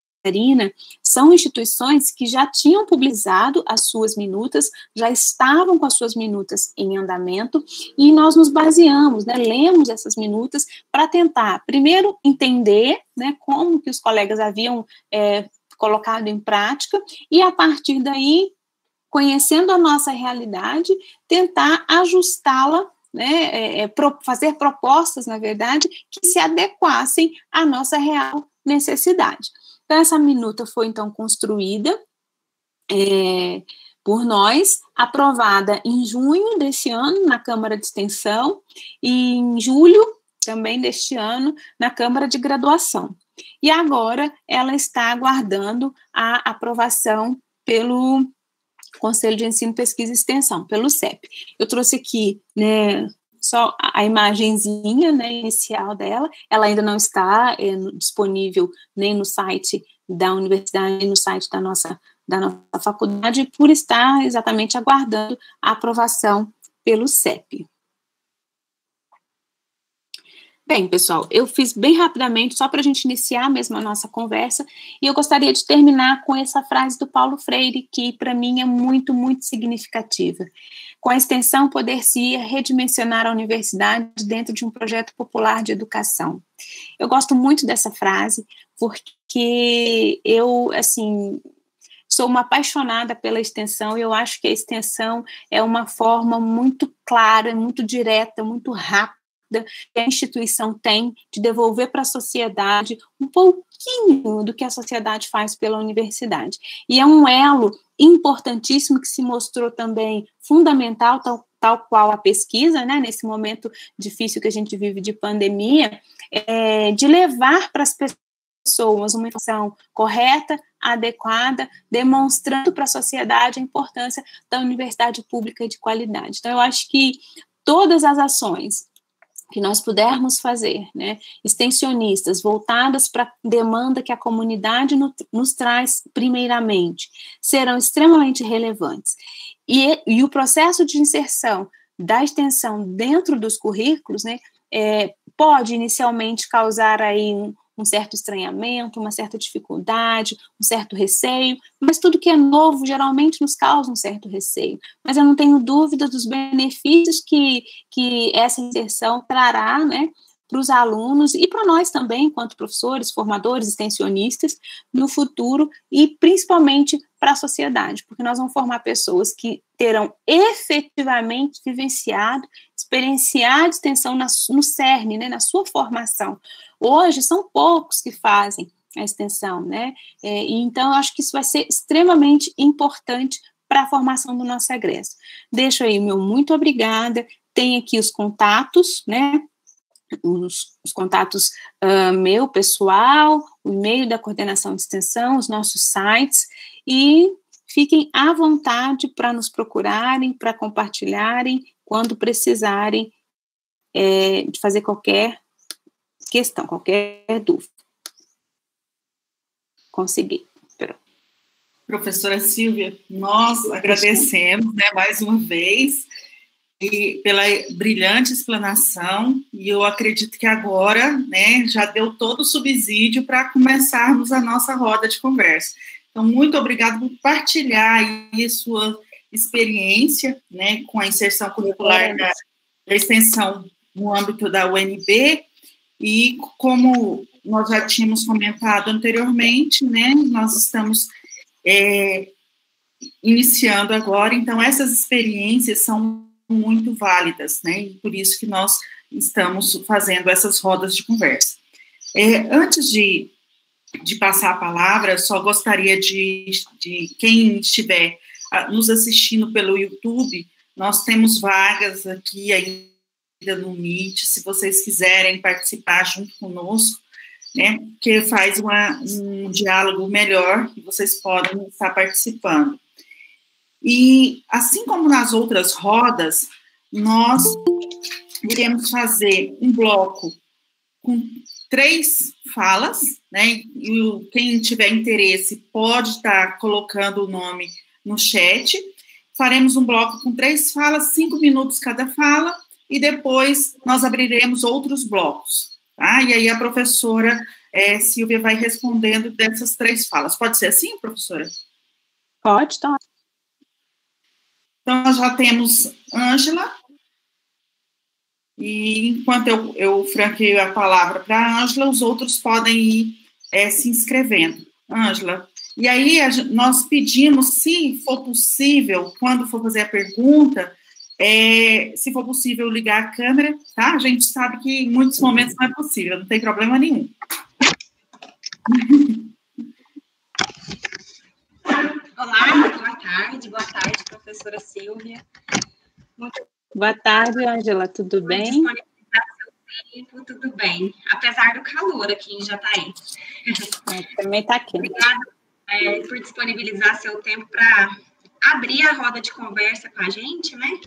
são instituições que já tinham publicado as suas minutas, já estavam com as suas minutas em andamento, e nós nos baseamos, né, lemos essas minutas para tentar, primeiro, entender, né, como que os colegas haviam é, colocado em prática, e a partir daí, conhecendo a nossa realidade, tentar ajustá-la, né, é, é, pro, fazer propostas, na verdade, que se adequassem à nossa real necessidade. Então, essa minuta foi, então, construída é, por nós, aprovada em junho deste ano na Câmara de Extensão e em julho também deste ano na Câmara de Graduação. E agora ela está aguardando a aprovação pelo Conselho de Ensino, Pesquisa e Extensão, pelo C E P. Eu trouxe aqui, né, só a imagenzinha, né, inicial dela. Ela ainda não está é, disponível nem no site da universidade, nem no site da nossa, da nossa faculdade, por estar exatamente aguardando a aprovação pelo C E P. Bem, pessoal, eu fiz bem rapidamente, só para a gente iniciar mesmo a nossa conversa, e eu gostaria de terminar com essa frase do Paulo Freire, que para mim é muito, muito significativa. Com a extensão, poder-se redimensionar a universidade dentro de um projeto popular de educação. Eu gosto muito dessa frase, porque eu, assim, sou uma apaixonada pela extensão, e eu acho que a extensão é uma forma muito clara, muito direta, muito rápida, que a instituição tem de devolver para a sociedade um pouquinho do que a sociedade faz pela universidade. E é um elo importantíssimo que se mostrou também fundamental, tal, tal qual a pesquisa, né, nesse momento difícil que a gente vive de pandemia, é, de levar para as pessoas uma informação correta, adequada, demonstrando para a sociedade a importância da universidade pública de qualidade. Então, eu acho que todas as ações que nós pudermos fazer, né, extensionistas, voltadas para a demanda que a comunidade no, nos traz primeiramente, serão extremamente relevantes. E, e o processo de inserção da extensão dentro dos currículos, né, é, pode inicialmente causar aí um, um certo estranhamento, uma certa dificuldade, um certo receio, mas tudo que é novo geralmente nos causa um certo receio. Mas eu não tenho dúvida dos benefícios que, que essa inserção trará, né, para os alunos e para nós também, enquanto professores, formadores, extensionistas, no futuro e principalmente para a sociedade, porque nós vamos formar pessoas que terão efetivamente vivenciado, experienciado a extensão na, no cerne, né, na sua formação. Hoje são poucos que fazem a extensão, né, é, e então eu acho que isso vai ser extremamente importante para a formação do nosso egresso. Deixo aí o meu muito obrigada, tem aqui os contatos, né, Os, os contatos uh, meu, pessoal, o e-mail da coordenação de extensão, os nossos sites, e fiquem à vontade para nos procurarem, para compartilharem, quando precisarem é, de fazer qualquer questão, qualquer dúvida. Consegui. Pronto. Professora Silvia, nós agradecemos, né, mais uma vez, e pela brilhante explanação, e eu acredito que agora, né, já deu todo o subsídio para começarmos a nossa roda de conversa. Então, muito obrigada por partilhar aí sua experiência, né, com a inserção curricular da, da extensão no âmbito da U N B, e como nós já tínhamos comentado anteriormente, né, nós estamos é, iniciando agora, então essas experiências são muito válidas, né, e por isso que nós estamos fazendo essas rodas de conversa. É, antes de, de passar a palavra, só gostaria de, de quem estiver nos assistindo pelo YouTube, nós temos vagas aqui ainda no Meet, se vocês quiserem participar junto conosco, né, que faz uma, um diálogo melhor, que vocês podem estar participando. E, assim como nas outras rodas, nós iremos fazer um bloco com três falas, né, e quem tiver interesse pode estar colocando o nome no chat. Faremos um bloco com três falas, cinco minutos cada fala, e depois nós abriremos outros blocos, tá? E aí a professora é, Silvia vai respondendo dessas três falas. Pode ser assim, professora? Pode, tá. Então, nós já temos Ângela, e enquanto eu, eu franqueio a palavra para a Ângela, os outros podem ir é, se inscrevendo. Ângela, e aí a, nós pedimos, se for possível, quando for fazer a pergunta, é, se for possível ligar a câmera, tá? A gente sabe que em muitos momentos não é possível, não tem problema nenhum. Olá, boa tarde, boa tarde, professora Silvia. Muito boa tarde, Ângela, tudo bem? Disponibilizar seu tempo, tudo bem, apesar do calor aqui em Jataí. É, também está aqui. Obrigada é, por disponibilizar seu tempo para abrir a roda de conversa com a gente, né?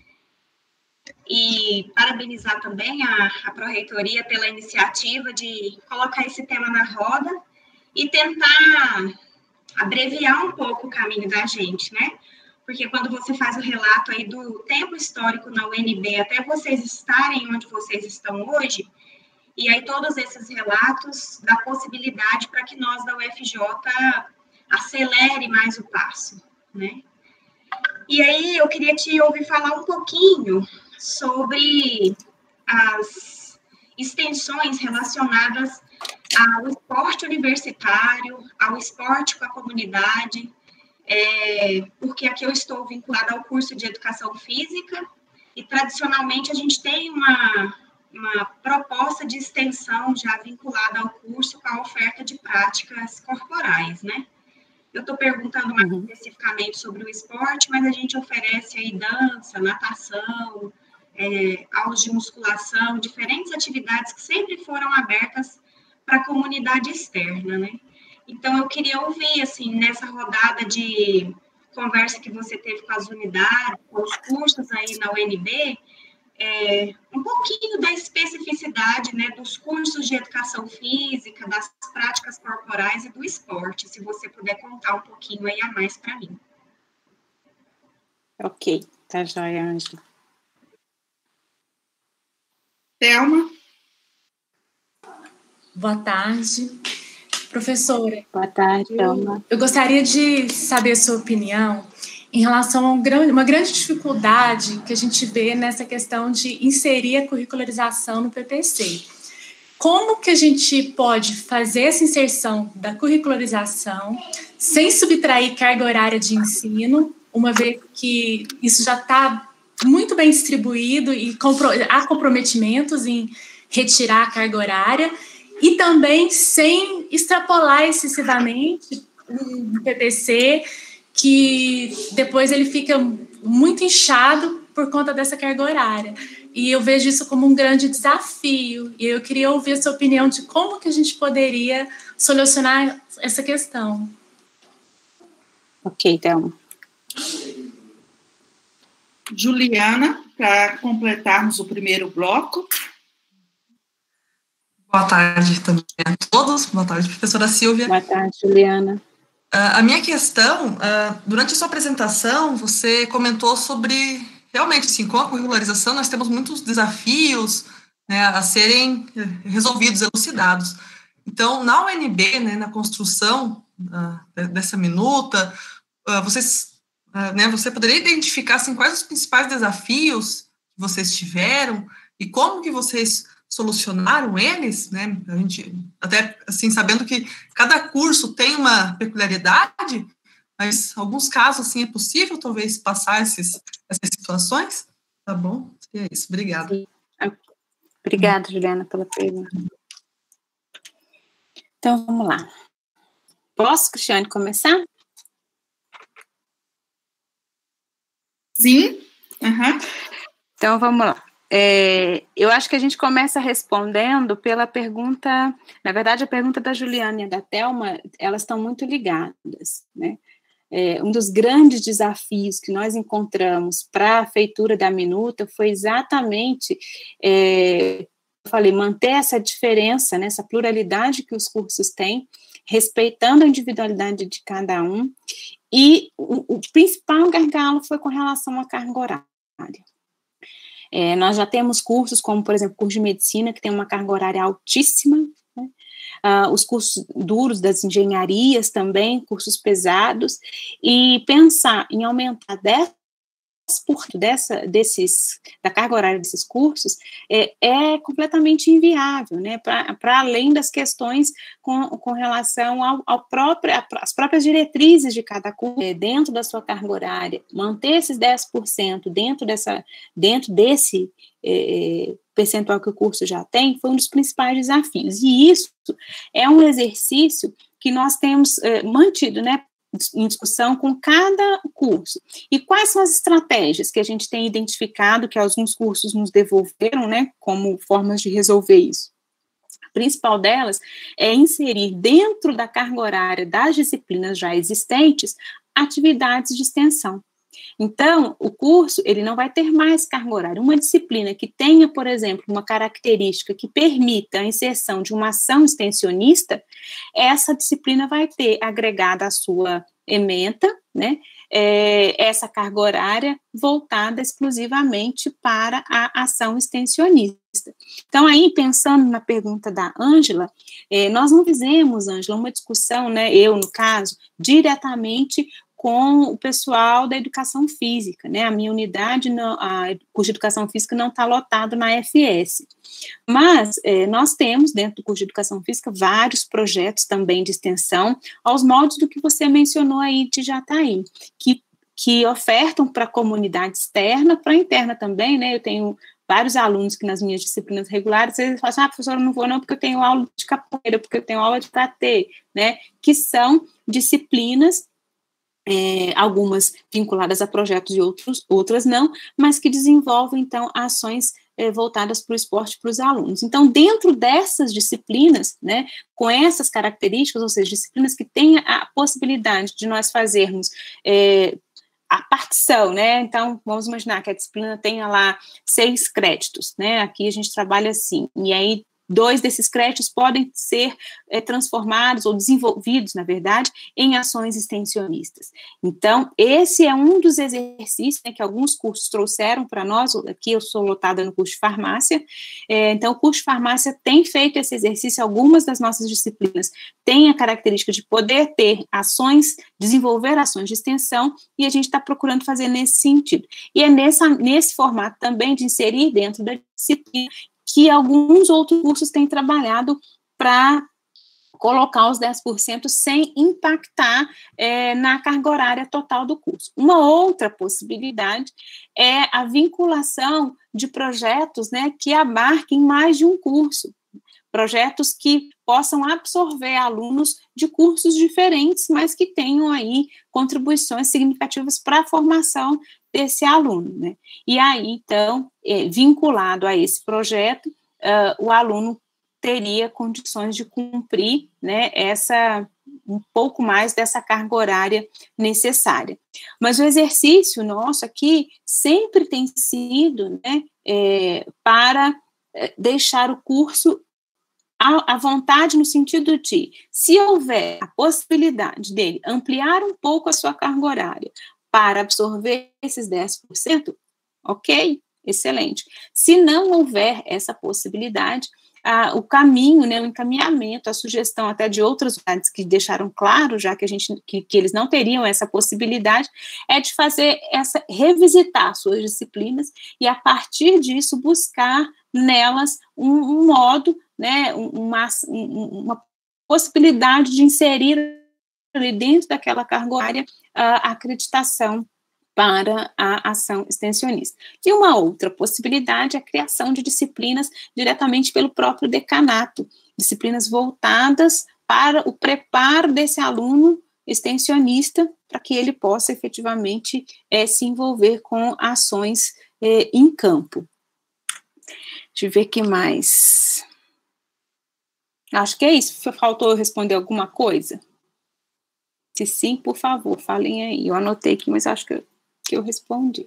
E parabenizar também a, a Pró-Reitoria pela iniciativa de colocar esse tema na roda e tentar abreviar um pouco o caminho da gente, né? Porque quando você faz o relato aí do tempo histórico na U N B até vocês estarem onde vocês estão hoje, e aí todos esses relatos dá possibilidade para que nós da U F J acelere mais o passo, né? E aí eu queria te ouvir falar um pouquinho sobre as extensões relacionadas ao esporte universitário, ao esporte com a comunidade, é, porque aqui eu estou vinculada ao curso de Educação Física e, tradicionalmente, a gente tem uma, uma proposta de extensão já vinculada ao curso com a oferta de práticas corporais, né? Eu estou perguntando mais uhum. especificamente sobre o esporte, mas a gente oferece aí dança, natação, é, aulas de musculação, diferentes atividades que sempre foram abertas para a comunidade externa, né? Então, eu queria ouvir, assim, nessa rodada de conversa que você teve com as unidades, com os cursos aí na U N B, é, um pouquinho da especificidade, né, dos cursos de educação física, das práticas corporais e do esporte, se você puder contar um pouquinho aí a mais para mim. Ok, tá joia, Ângela. Thelma? Boa tarde. Professora. Boa tarde, Thelma. Eu, eu gostaria de saber a sua opinião em relação a um grande, uma grande dificuldade que a gente vê nessa questão de inserir a curricularização no P P C. Como que a gente pode fazer essa inserção da curricularização sem subtrair carga horária de ensino, uma vez que isso já está muito bem distribuído e compro- há comprometimentos em retirar a carga horária, e também sem extrapolar excessivamente um P P C que depois ele fica muito inchado por conta dessa carga horária. E eu vejo isso como um grande desafio. E eu queria ouvir a sua opinião de como que a gente poderia solucionar essa questão. Ok, Thelma. Juliana, para completarmos o primeiro bloco. Boa tarde também a todos. Boa tarde, professora Silvia. Boa tarde, Juliana. Uh, a minha questão, uh, durante a sua apresentação, você comentou sobre, realmente, assim, com a curricularização, nós temos muitos desafios, né, a serem resolvidos, elucidados. Então, na U N B, né, na construção uh, dessa minuta, uh, vocês, uh, né, você poderia identificar, assim, quais os principais desafios que vocês tiveram e como que vocês solucionaram eles, né, a gente, até, assim, sabendo que cada curso tem uma peculiaridade, mas em alguns casos, assim, é possível, talvez, passar esses, essas situações? Tá bom? É isso, obrigada. Sim. Obrigada, Juliana, pela pergunta. Então, vamos lá. Posso, Cristiane, começar? Sim. Uhum. Então, vamos lá. É, eu acho que a gente começa respondendo pela pergunta, na verdade, a pergunta da Juliana e da Thelma, elas estão muito ligadas, né? É, um dos grandes desafios que nós encontramos para a feitura da minuta foi exatamente, é, eu falei, manter essa diferença, né, essa pluralidade que os cursos têm, respeitando a individualidade de cada um, e o, o principal gargalo foi com relação à carga horária. É, nós já temos cursos como, por exemplo, o curso de medicina, que tem uma carga horária altíssima, né? Uh, os cursos duros das engenharias também, cursos pesados, e pensar em aumentar dez por cento dessa, desses, da carga horária desses cursos é, é completamente inviável, né, para além das questões com, com relação ao, ao próprio, às próprias diretrizes de cada curso, é, dentro da sua carga horária, manter esses dez por cento dentro, dessa, dentro desse é, percentual que o curso já tem, foi um dos principais desafios, e isso é um exercício que nós temos é, mantido, né, em discussão com cada curso. E quais são as estratégias que a gente tem identificado, que alguns cursos nos devolveram, né, como formas de resolver isso? A principal delas é inserir dentro da carga horária das disciplinas já existentes atividades de extensão. Então, o curso, ele não vai ter mais carga horária. Uma disciplina que tenha, por exemplo, uma característica que permita a inserção de uma ação extensionista, essa disciplina vai ter agregada à sua ementa, né, é, essa carga horária voltada exclusivamente para a ação extensionista. Então, aí, pensando na pergunta da Ângela, é, nós não fizemos, Ângela, uma discussão, né, eu, no caso, diretamente com o pessoal da educação física, né, a minha unidade, não, a curso de educação física não está lotado na F S, mas é, nós temos, dentro do curso de educação física, vários projetos também de extensão, aos moldes do que você mencionou aí de Jataí, que, que ofertam para a comunidade externa, para a interna também, né, eu tenho vários alunos que nas minhas disciplinas regulares, eles falam assim, ah, professora, eu não vou não porque eu tenho aula de capoeira, porque eu tenho aula de karatê, né, que são disciplinas, É, algumas vinculadas a projetos e outros, outras não, mas que desenvolvem, então, ações é, voltadas para o esporte para os alunos. Então, dentro dessas disciplinas, né, com essas características, ou seja, disciplinas que têm a possibilidade de nós fazermos é, a partição, né, então, vamos imaginar que a disciplina tenha lá seis créditos, né, aqui a gente trabalha assim, e aí dois desses créditos podem ser é, transformados ou desenvolvidos, na verdade, em ações extensionistas. Então, esse é um dos exercícios, né, que alguns cursos trouxeram para nós. Aqui eu sou lotada no curso de farmácia, é, então o curso de farmácia tem feito esse exercício. Algumas das nossas disciplinas têm a característica de poder ter ações, desenvolver ações de extensão, e a gente está procurando fazer nesse sentido. E é nessa, nesse formato também de inserir dentro da disciplina que alguns outros cursos têm trabalhado para colocar os dez por cento sem impactar é, na carga horária total do curso. Uma outra possibilidade é a vinculação de projetos, né, que abarquem mais de um curso, projetos que possam absorver alunos de cursos diferentes, mas que tenham aí contribuições significativas para a formação desse aluno, né? E aí, então, é, vinculado a esse projeto, uh, o aluno teria condições de cumprir, né, essa, um pouco mais dessa carga horária necessária. Mas o exercício nosso aqui sempre tem sido, né, é, para deixar o curso à vontade, no sentido de, se houver a possibilidade dele ampliar um pouco a sua carga horária para absorver esses dez por cento, ok, excelente. Se não houver essa possibilidade, ah, o caminho, né, o encaminhamento, a sugestão até de outras unidades que deixaram claro, já que, a gente, que, que eles não teriam essa possibilidade, é de fazer essa, revisitar suas disciplinas e, a partir disso, buscar nelas um, um modo, né, uma, uma possibilidade de inserir ali dentro daquela carga horária a acreditação para a ação extensionista. E uma outra possibilidade é a criação de disciplinas diretamente pelo próprio decanato, disciplinas voltadas para o preparo desse aluno extensionista, para que ele possa efetivamente é, se envolver com ações é, em campo. Deixa eu ver o que mais. Acho que é isso. Faltou eu responder alguma coisa? Se sim, por favor, falem aí. Eu anotei aqui, mas acho que eu, que eu respondi.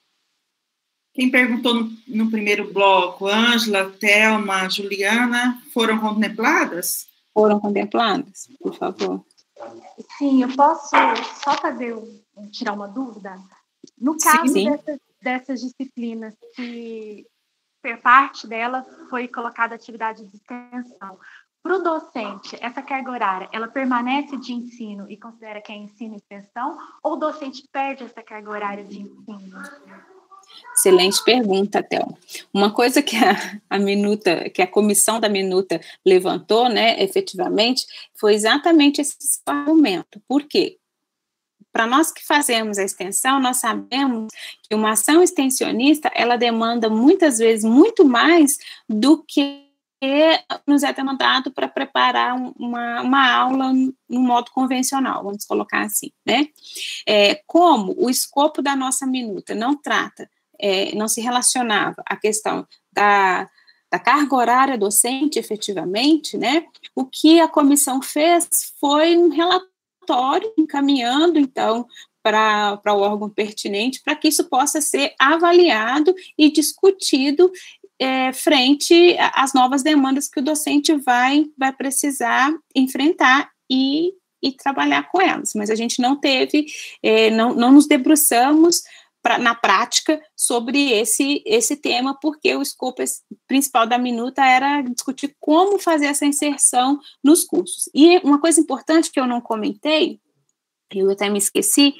Quem perguntou no, no primeiro bloco, Ângela, Thelma, Juliana, foram contempladas? Foram contempladas, por favor. Sim, eu posso só fazer, tirar uma dúvida? No caso sim, sim. Dessas, dessas disciplinas, que parte delas foi colocada atividade de extensão, para o docente, essa carga horária, ela permanece de ensino e considera que é ensino e extensão, ou o docente perde essa carga horária de ensino? Excelente pergunta, Thelma. Uma coisa que a, a minuta, que a comissão da minuta levantou, né, efetivamente, foi exatamente esse argumento. Por quê? Para nós que fazemos a extensão, nós sabemos que uma ação extensionista, ela demanda muitas vezes muito mais do que nos é demandado para preparar uma, uma aula no modo convencional, vamos colocar assim, né? É, como o escopo da nossa minuta não trata, é, não se relacionava à questão da, da carga horária docente, efetivamente, né? O que a comissão fez foi um relatório encaminhando, então, para o órgão pertinente, para que isso possa ser avaliado e discutido É, frente às novas demandas que o docente vai, vai precisar enfrentar e, e trabalhar com elas. Mas a gente não teve, é, não, não nos debruçamos pra, na prática sobre esse, esse tema, porque o escopo principal da minuta era discutir como fazer essa inserção nos cursos. E uma coisa importante que eu não comentei, eu até me esqueci,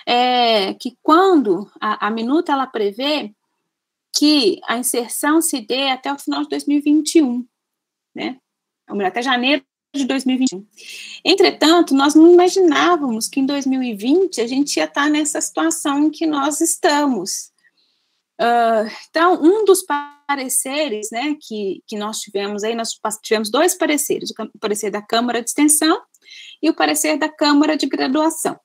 é que quando a, a minuta ela prevê que a inserção se dê até o final de dois mil e vinte e um, né? Até janeiro de dois mil e vinte e um. Entretanto, nós não imaginávamos que em dois mil e vinte a gente ia estar nessa situação em que nós estamos. Uh, então, um dos pareceres, né, que, que nós tivemos aí, nós tivemos dois pareceres, o parecer da Câmara de Extensão e o parecer da Câmara de Graduação.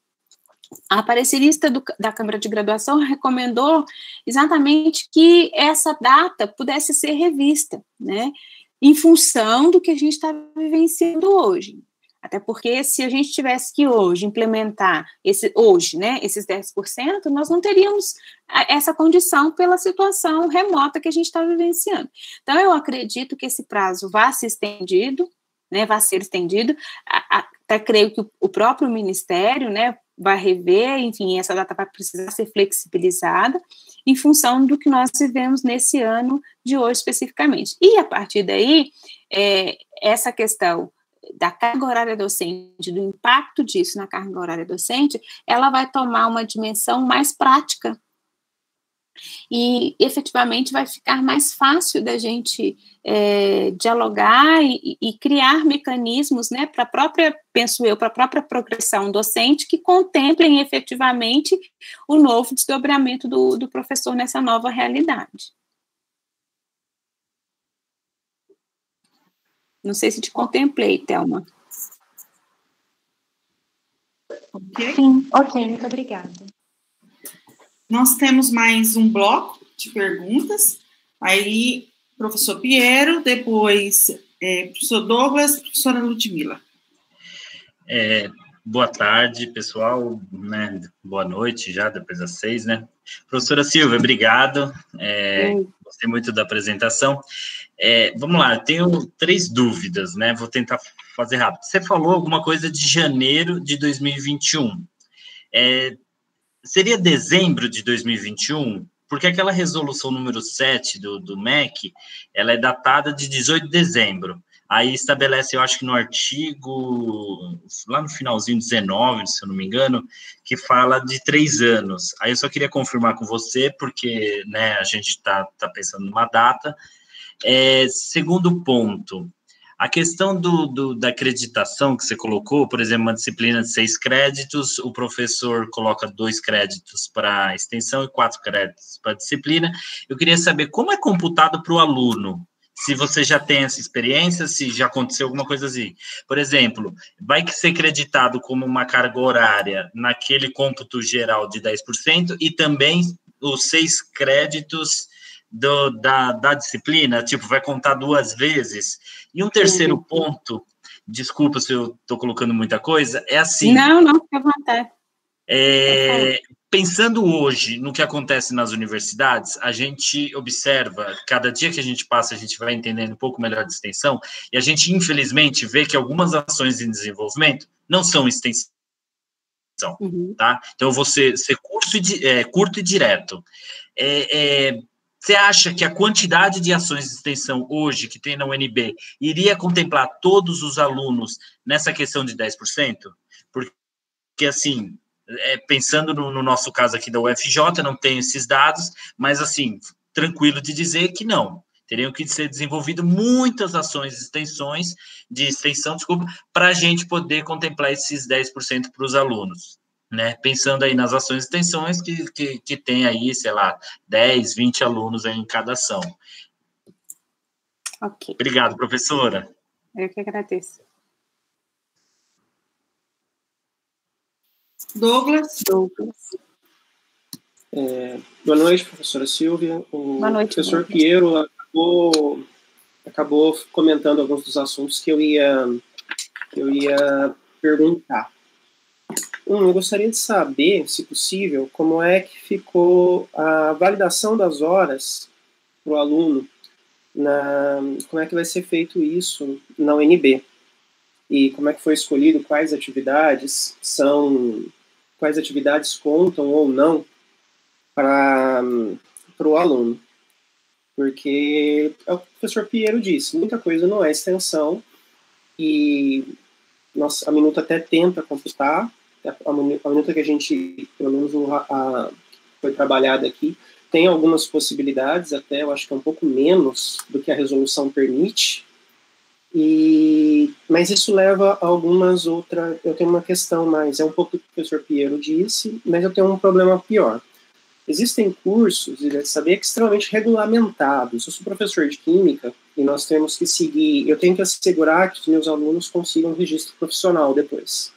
A parecerista do, da Câmara de Graduação recomendou exatamente que essa data pudesse ser revista, né, em função do que a gente está vivenciando hoje. Até porque se a gente tivesse que hoje implementar, esse, hoje, né, esses dez por cento, nós não teríamos essa condição pela situação remota que a gente está vivenciando. Então, eu acredito que esse prazo vá ser estendido, né, vai ser estendido, até creio que o próprio Ministério, né, vai rever, enfim, essa data vai precisar ser flexibilizada em função do que nós vivemos nesse ano de hoje especificamente. E, a partir daí, é, essa questão da carga horária docente, do impacto disso na carga horária docente, ela vai tomar uma dimensão mais prática e, efetivamente, vai ficar mais fácil da gente é, dialogar e, e criar mecanismos, né, para a própria, penso eu, para a própria progressão docente que contemplem efetivamente o novo desdobramento do, do professor nessa nova realidade. Não sei se te contemplei, Thelma. Okay. Sim, ok, muito obrigada. Nós temos mais um bloco de perguntas, aí professor Piero, depois é, professor Douglas, professora Ludmila. É, boa tarde, pessoal, né, boa noite já, depois das seis, né? Professora Silvia, obrigado, é, gostei muito da apresentação. É, vamos lá, eu tenho três dúvidas, né, vou tentar fazer rápido. Você falou alguma coisa de janeiro de dois mil e vinte e um, é, seria dezembro de dois mil e vinte e um? Porque aquela resolução número sete do, do M E C, ela é datada de dezoito de dezembro. Aí estabelece, eu acho que no artigo, lá no finalzinho dezenove, se eu não me engano, que fala de três anos. Aí eu só queria confirmar com você, porque, né, a gente está tá pensando numa data. É, segundo ponto, a questão do, do, da acreditação que você colocou, por exemplo, uma disciplina de seis créditos, o professor coloca dois créditos para extensão e quatro créditos para disciplina. Eu queria saber como é computado para o aluno, se você já tem essa experiência, se já aconteceu alguma coisa assim. Por exemplo, vai ser creditado como uma carga horária naquele cômputo geral de dez por cento e também os seis créditos Do, da, da disciplina, tipo, vai contar duas vezes. E um terceiro uhum. ponto, desculpa se eu estou colocando muita coisa, é assim... Não, não, fica à vontade. É, pensando hoje no que acontece nas universidades, a gente observa, cada dia que a gente passa, a gente vai entendendo um pouco melhor de extensão, e a gente, infelizmente, vê que algumas ações em desenvolvimento não são extensão, uhum. tá? Então, eu vou ser, ser curso e, é, curto e direto. É... é Você acha que a quantidade de ações de extensão hoje que tem na U N B iria contemplar todos os alunos nessa questão de dez por cento? Porque, assim, é, pensando no, no nosso caso aqui da U F J, não tenho esses dados, mas, assim, tranquilo de dizer que não. Teriam que ser desenvolvidas muitas ações de extensões, de extensão, desculpa, para a gente poder contemplar esses dez por cento para os alunos. Né, pensando aí nas ações de extensões que, que, que tem aí, sei lá, dez, vinte alunos aí em cada ação. Ok. Obrigado, professora. Eu que agradeço. Douglas? Douglas. É, boa noite, professora Silvia. O boa noite, professor Douglas. Piero acabou, acabou comentando alguns dos assuntos que eu ia, que eu ia perguntar. Um, eu gostaria de saber, se possível, como é que ficou a validação das horas para o aluno, na, como é que vai ser feito isso na U N B, e como é que foi escolhido, quais atividades são, quais atividades contam ou não para o aluno. Porque é o professor Piero disse, muita coisa não é extensão, e nós, a minuta até tenta computar, a minuta que a gente, pelo menos a, a, foi trabalhada aqui, tem algumas possibilidades, até eu acho que é um pouco menos do que a resolução permite, e, mas isso leva a algumas outras, eu tenho uma questão mais, é um pouco o que o professor Piero disse, mas eu tenho um problema pior. Existem cursos, e deve saber, extremamente regulamentados. Eu sou professor de Química, e nós temos que seguir, eu tenho que assegurar que os meus alunos consigam um registro profissional depois.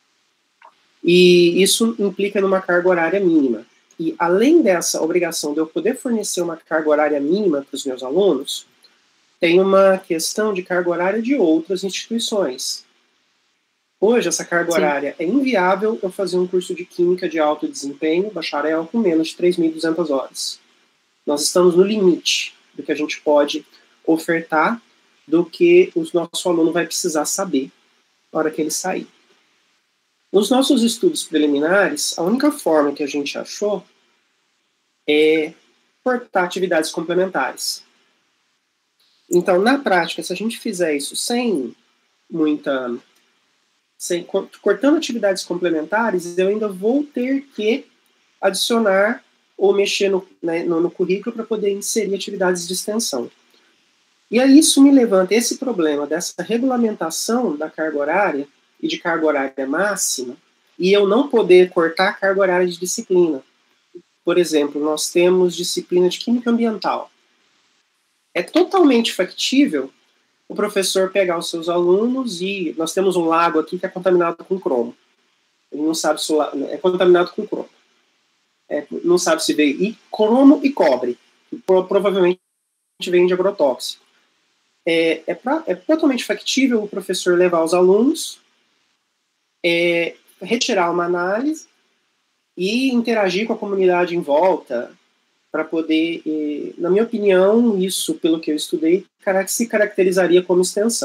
E isso implica numa carga horária mínima. E além dessa obrigação de eu poder fornecer uma carga horária mínima para os meus alunos, tem uma questão de carga horária de outras instituições. Hoje, essa carga Sim. horária é inviável eu fazer um curso de Química de alto desempenho, bacharel, com menos de três mil e duzentas horas. Nós estamos no limite do que a gente pode ofertar, do que o nosso aluno vai precisar saber na hora que ele sair. Nos nossos estudos preliminares, a única forma que a gente achou é cortar atividades complementares. Então, na prática, se a gente fizer isso sem muita... Sem, cortando atividades complementares, eu ainda vou ter que adicionar ou mexer no, né, no, no currículo para poder inserir atividades de extensão. E aí isso me levanta esse problema dessa regulamentação da carga horária e de carga horária máxima, e eu não poder cortar a carga horária de disciplina. Por exemplo, nós temos disciplina de Química Ambiental. É totalmente factível o professor pegar os seus alunos e... Nós temos um lago aqui que é contaminado com cromo. Ele não sabe se... É contaminado com cromo. É, não sabe se veio e cromo e cobre. Provavelmente vem de agrotóxico. É, é, pra, é totalmente factível o professor levar os alunos, é, retirar uma análise e interagir com a comunidade em volta para poder, eh, na minha opinião, isso, pelo que eu estudei, se caracterizaria como extensão.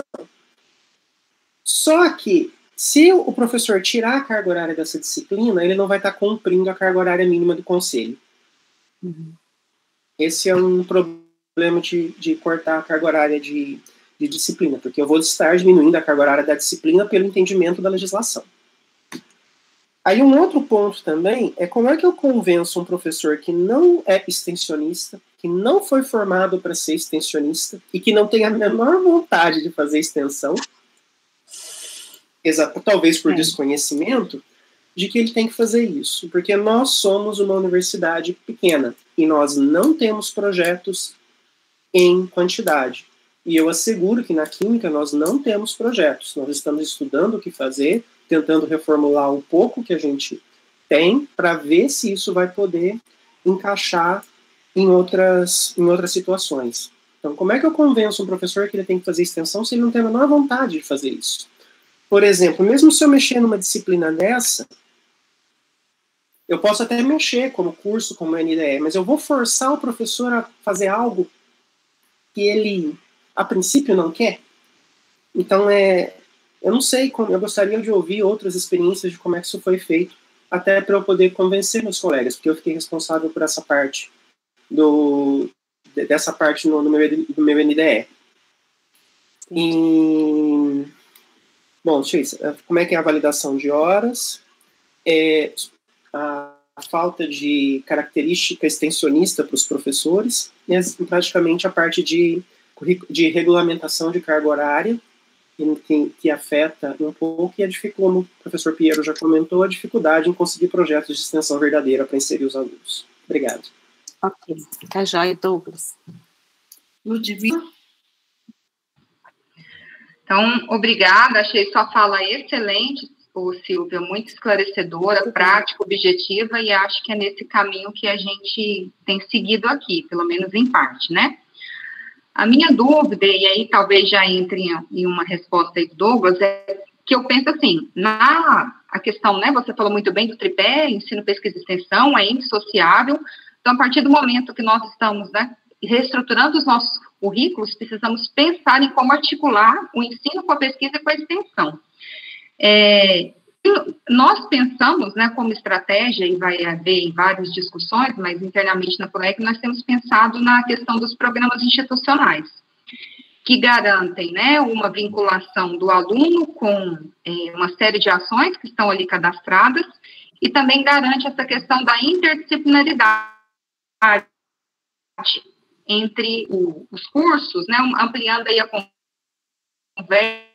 Só que, se o professor tirar a carga horária dessa disciplina, ele não vai estar cumprindo a carga horária mínima do conselho. Uhum. Esse é um problema de, de cortar a carga horária de, de disciplina, porque eu vou estar diminuindo a carga horária da disciplina pelo entendimento da legislação. Aí um outro ponto também é como é que eu convenço um professor que não é extensionista, que não foi formado para ser extensionista e que não tem a menor vontade de fazer extensão, exato, talvez por é. desconhecimento, de que ele tem que fazer isso. Porque nós somos uma universidade pequena e nós não temos projetos em quantidade. E eu asseguro que na Química nós não temos projetos. Nós estamos estudando o que fazer, tentando reformular um pouco que a gente tem para ver se isso vai poder encaixar em outras, em outras situações. Então, como é que eu convenço um professor que ele tem que fazer extensão se ele não tem a menor vontade de fazer isso? Por exemplo, mesmo se eu mexer numa disciplina dessa, eu posso até mexer como curso, como N D E, mas eu vou forçar o professor a fazer algo que ele, a princípio, não quer? Então, é... Eu não sei como, eu gostaria de ouvir outras experiências de como é que isso foi feito, até para eu poder convencer meus colegas, porque eu fiquei responsável por essa parte, do, dessa parte no, no, meu, no meu N D E. E, bom, X, como é que é a validação de horas? É, a, a falta de característica extensionista para os professores, e praticamente a parte de, de regulamentação de carga horária, Que, que afeta um pouco, e a dificuldade, como o professor Piero já comentou, a dificuldade em conseguir projetos de extensão verdadeira para inserir os alunos. Obrigado. Ok. Tá joia, Douglas. Ludmila? Então, obrigada, achei sua fala excelente, ô, Silvia, muito esclarecedora, prática, objetiva, e acho que é nesse caminho que a gente tem seguido aqui, pelo menos em parte, né? A minha dúvida, e aí talvez já entre em uma resposta aí do Douglas, é que eu penso assim, na a questão, né, você falou muito bem do tripé, ensino, pesquisa e extensão, é indissociável, então a partir do momento que nós estamos, né, reestruturando os nossos currículos, precisamos pensar em como articular o ensino com a pesquisa e com a extensão. É, nós pensamos, né, como estratégia, e vai haver em várias discussões, mas internamente na FULEC, nós temos pensado na questão dos programas institucionais, que garantem, né, uma vinculação do aluno com é, uma série de ações que estão ali cadastradas, e também garante essa questão da interdisciplinaridade entre o, os cursos, né, ampliando aí a conversa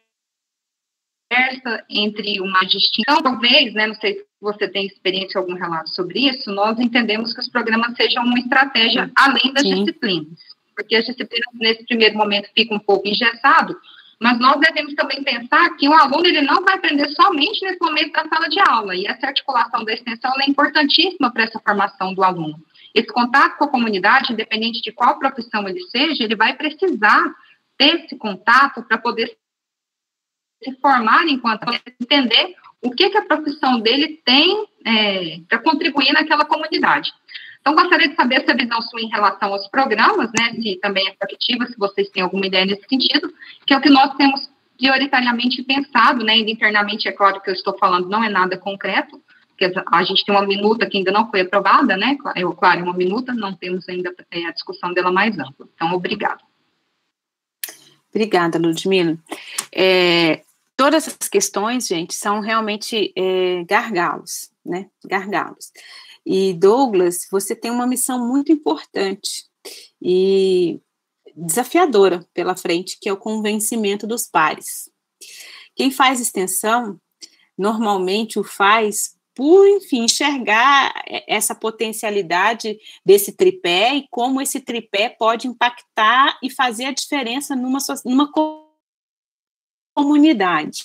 entre uma distinção, talvez, né, não sei se você tem experiência ou algum relato sobre isso, nós entendemos que os programas sejam uma estratégia além das Sim. disciplinas, porque as disciplinas, nesse primeiro momento, ficam um pouco engessadas, mas nós devemos também pensar que o aluno ele não vai aprender somente nesse momento da sala de aula, e essa articulação da extensão é importantíssima para essa formação do aluno. Esse contato com a comunidade, independente de qual profissão ele seja, ele vai precisar ter esse contato para poder se formar enquanto entender o que, que a profissão dele tem é, para contribuir naquela comunidade. Então, gostaria de saber se a visão sua em relação aos programas, né, se também é factível, se vocês têm alguma ideia nesse sentido, que é o que nós temos prioritariamente pensado, né, e internamente, é claro que eu estou falando, não é nada concreto, porque a gente tem uma minuta que ainda não foi aprovada, né, eu, claro, é uma minuta, não temos ainda é, a discussão dela mais ampla. Então, obrigada. Obrigada, Ludmila. É, todas essas questões, gente, são realmente é, gargalos, né, gargalos. E, Douglas, você tem uma missão muito importante e desafiadora pela frente, que é o convencimento dos pares. Quem faz extensão, normalmente o faz por, enfim, enxergar essa potencialidade desse tripé e como esse tripé pode impactar e fazer a diferença numa, numa comunidade.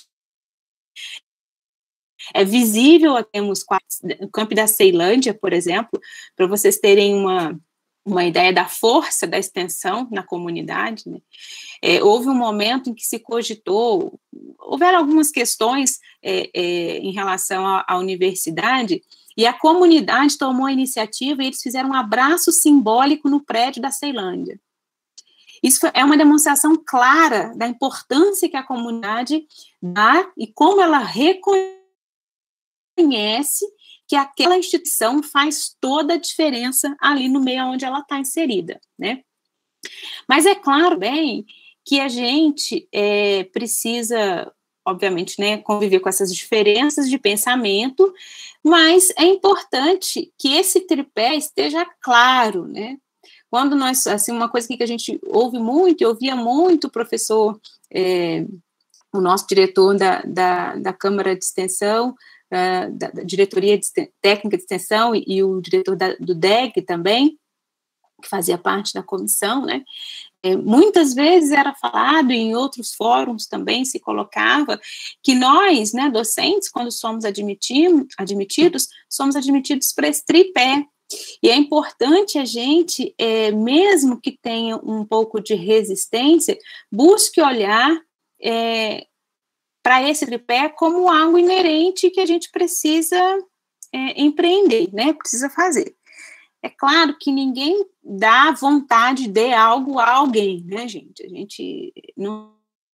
É visível, temos o Camp da Ceilândia, por exemplo, para vocês terem uma, uma ideia da força da extensão na comunidade, né? É, houve um momento em que se cogitou, houveram algumas questões é, é, em relação à, à universidade, e a comunidade tomou a iniciativa e eles fizeram um abraço simbólico no prédio da Ceilândia. Isso é uma demonstração clara da importância que a comunidade dá e como ela reconhece conhece que aquela instituição faz toda a diferença ali no meio onde ela está inserida, né? Mas é claro, bem, que a gente é, precisa, obviamente, né, conviver com essas diferenças de pensamento, mas é importante que esse tripé esteja claro, né? Quando nós, assim, uma coisa que a gente ouve muito, eu ouvia muito o professor, é, o nosso diretor da, da, da Câmara de Extensão, Uh, da, da diretoria de técnica de extensão e, e o diretor da, do D E G também, que fazia parte da comissão, né, é, muitas vezes era falado, e em outros fóruns também se colocava, que nós, né, docentes, quando somos admitidos, admitidos somos admitidos para esse tripé, e é importante a gente, é, mesmo que tenha um pouco de resistência, busque olhar é, para esse tripé como algo inerente que a gente precisa é, empreender, né, precisa fazer. É claro que ninguém dá vontade de algo a alguém, né, gente, a gente não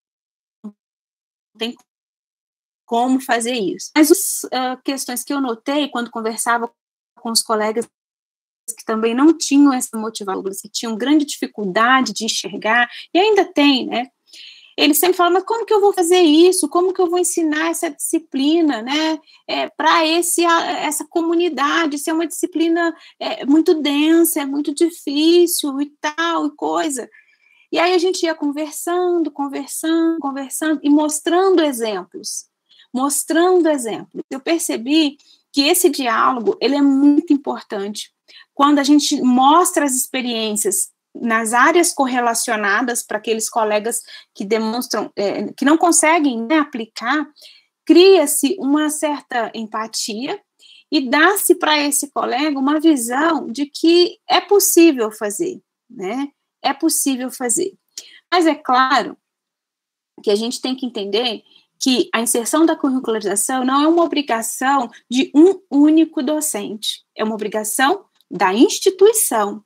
tem como fazer isso. Mas as uh, questões que eu notei quando conversava com os colegas que também não tinham essa motivação, que tinham grande dificuldade de enxergar, e ainda tem, né, eles sempre falam, mas como que eu vou fazer isso? Como que eu vou ensinar essa disciplina, né, é, para essa comunidade? Isso é uma disciplina é, muito densa, é muito difícil e tal, e coisa. E aí a gente ia conversando, conversando, conversando, e mostrando exemplos, mostrando exemplos. Eu percebi que esse diálogo, ele é muito importante. Quando a gente mostra as experiências nas áreas correlacionadas para aqueles colegas que demonstram, é, que não conseguem, né, aplicar, cria-se uma certa empatia e dá-se para esse colega uma visão de que é possível fazer, né? É possível fazer. Mas é claro que a gente tem que entender que a inserção da curricularização não é uma obrigação de um único docente, é uma obrigação da instituição.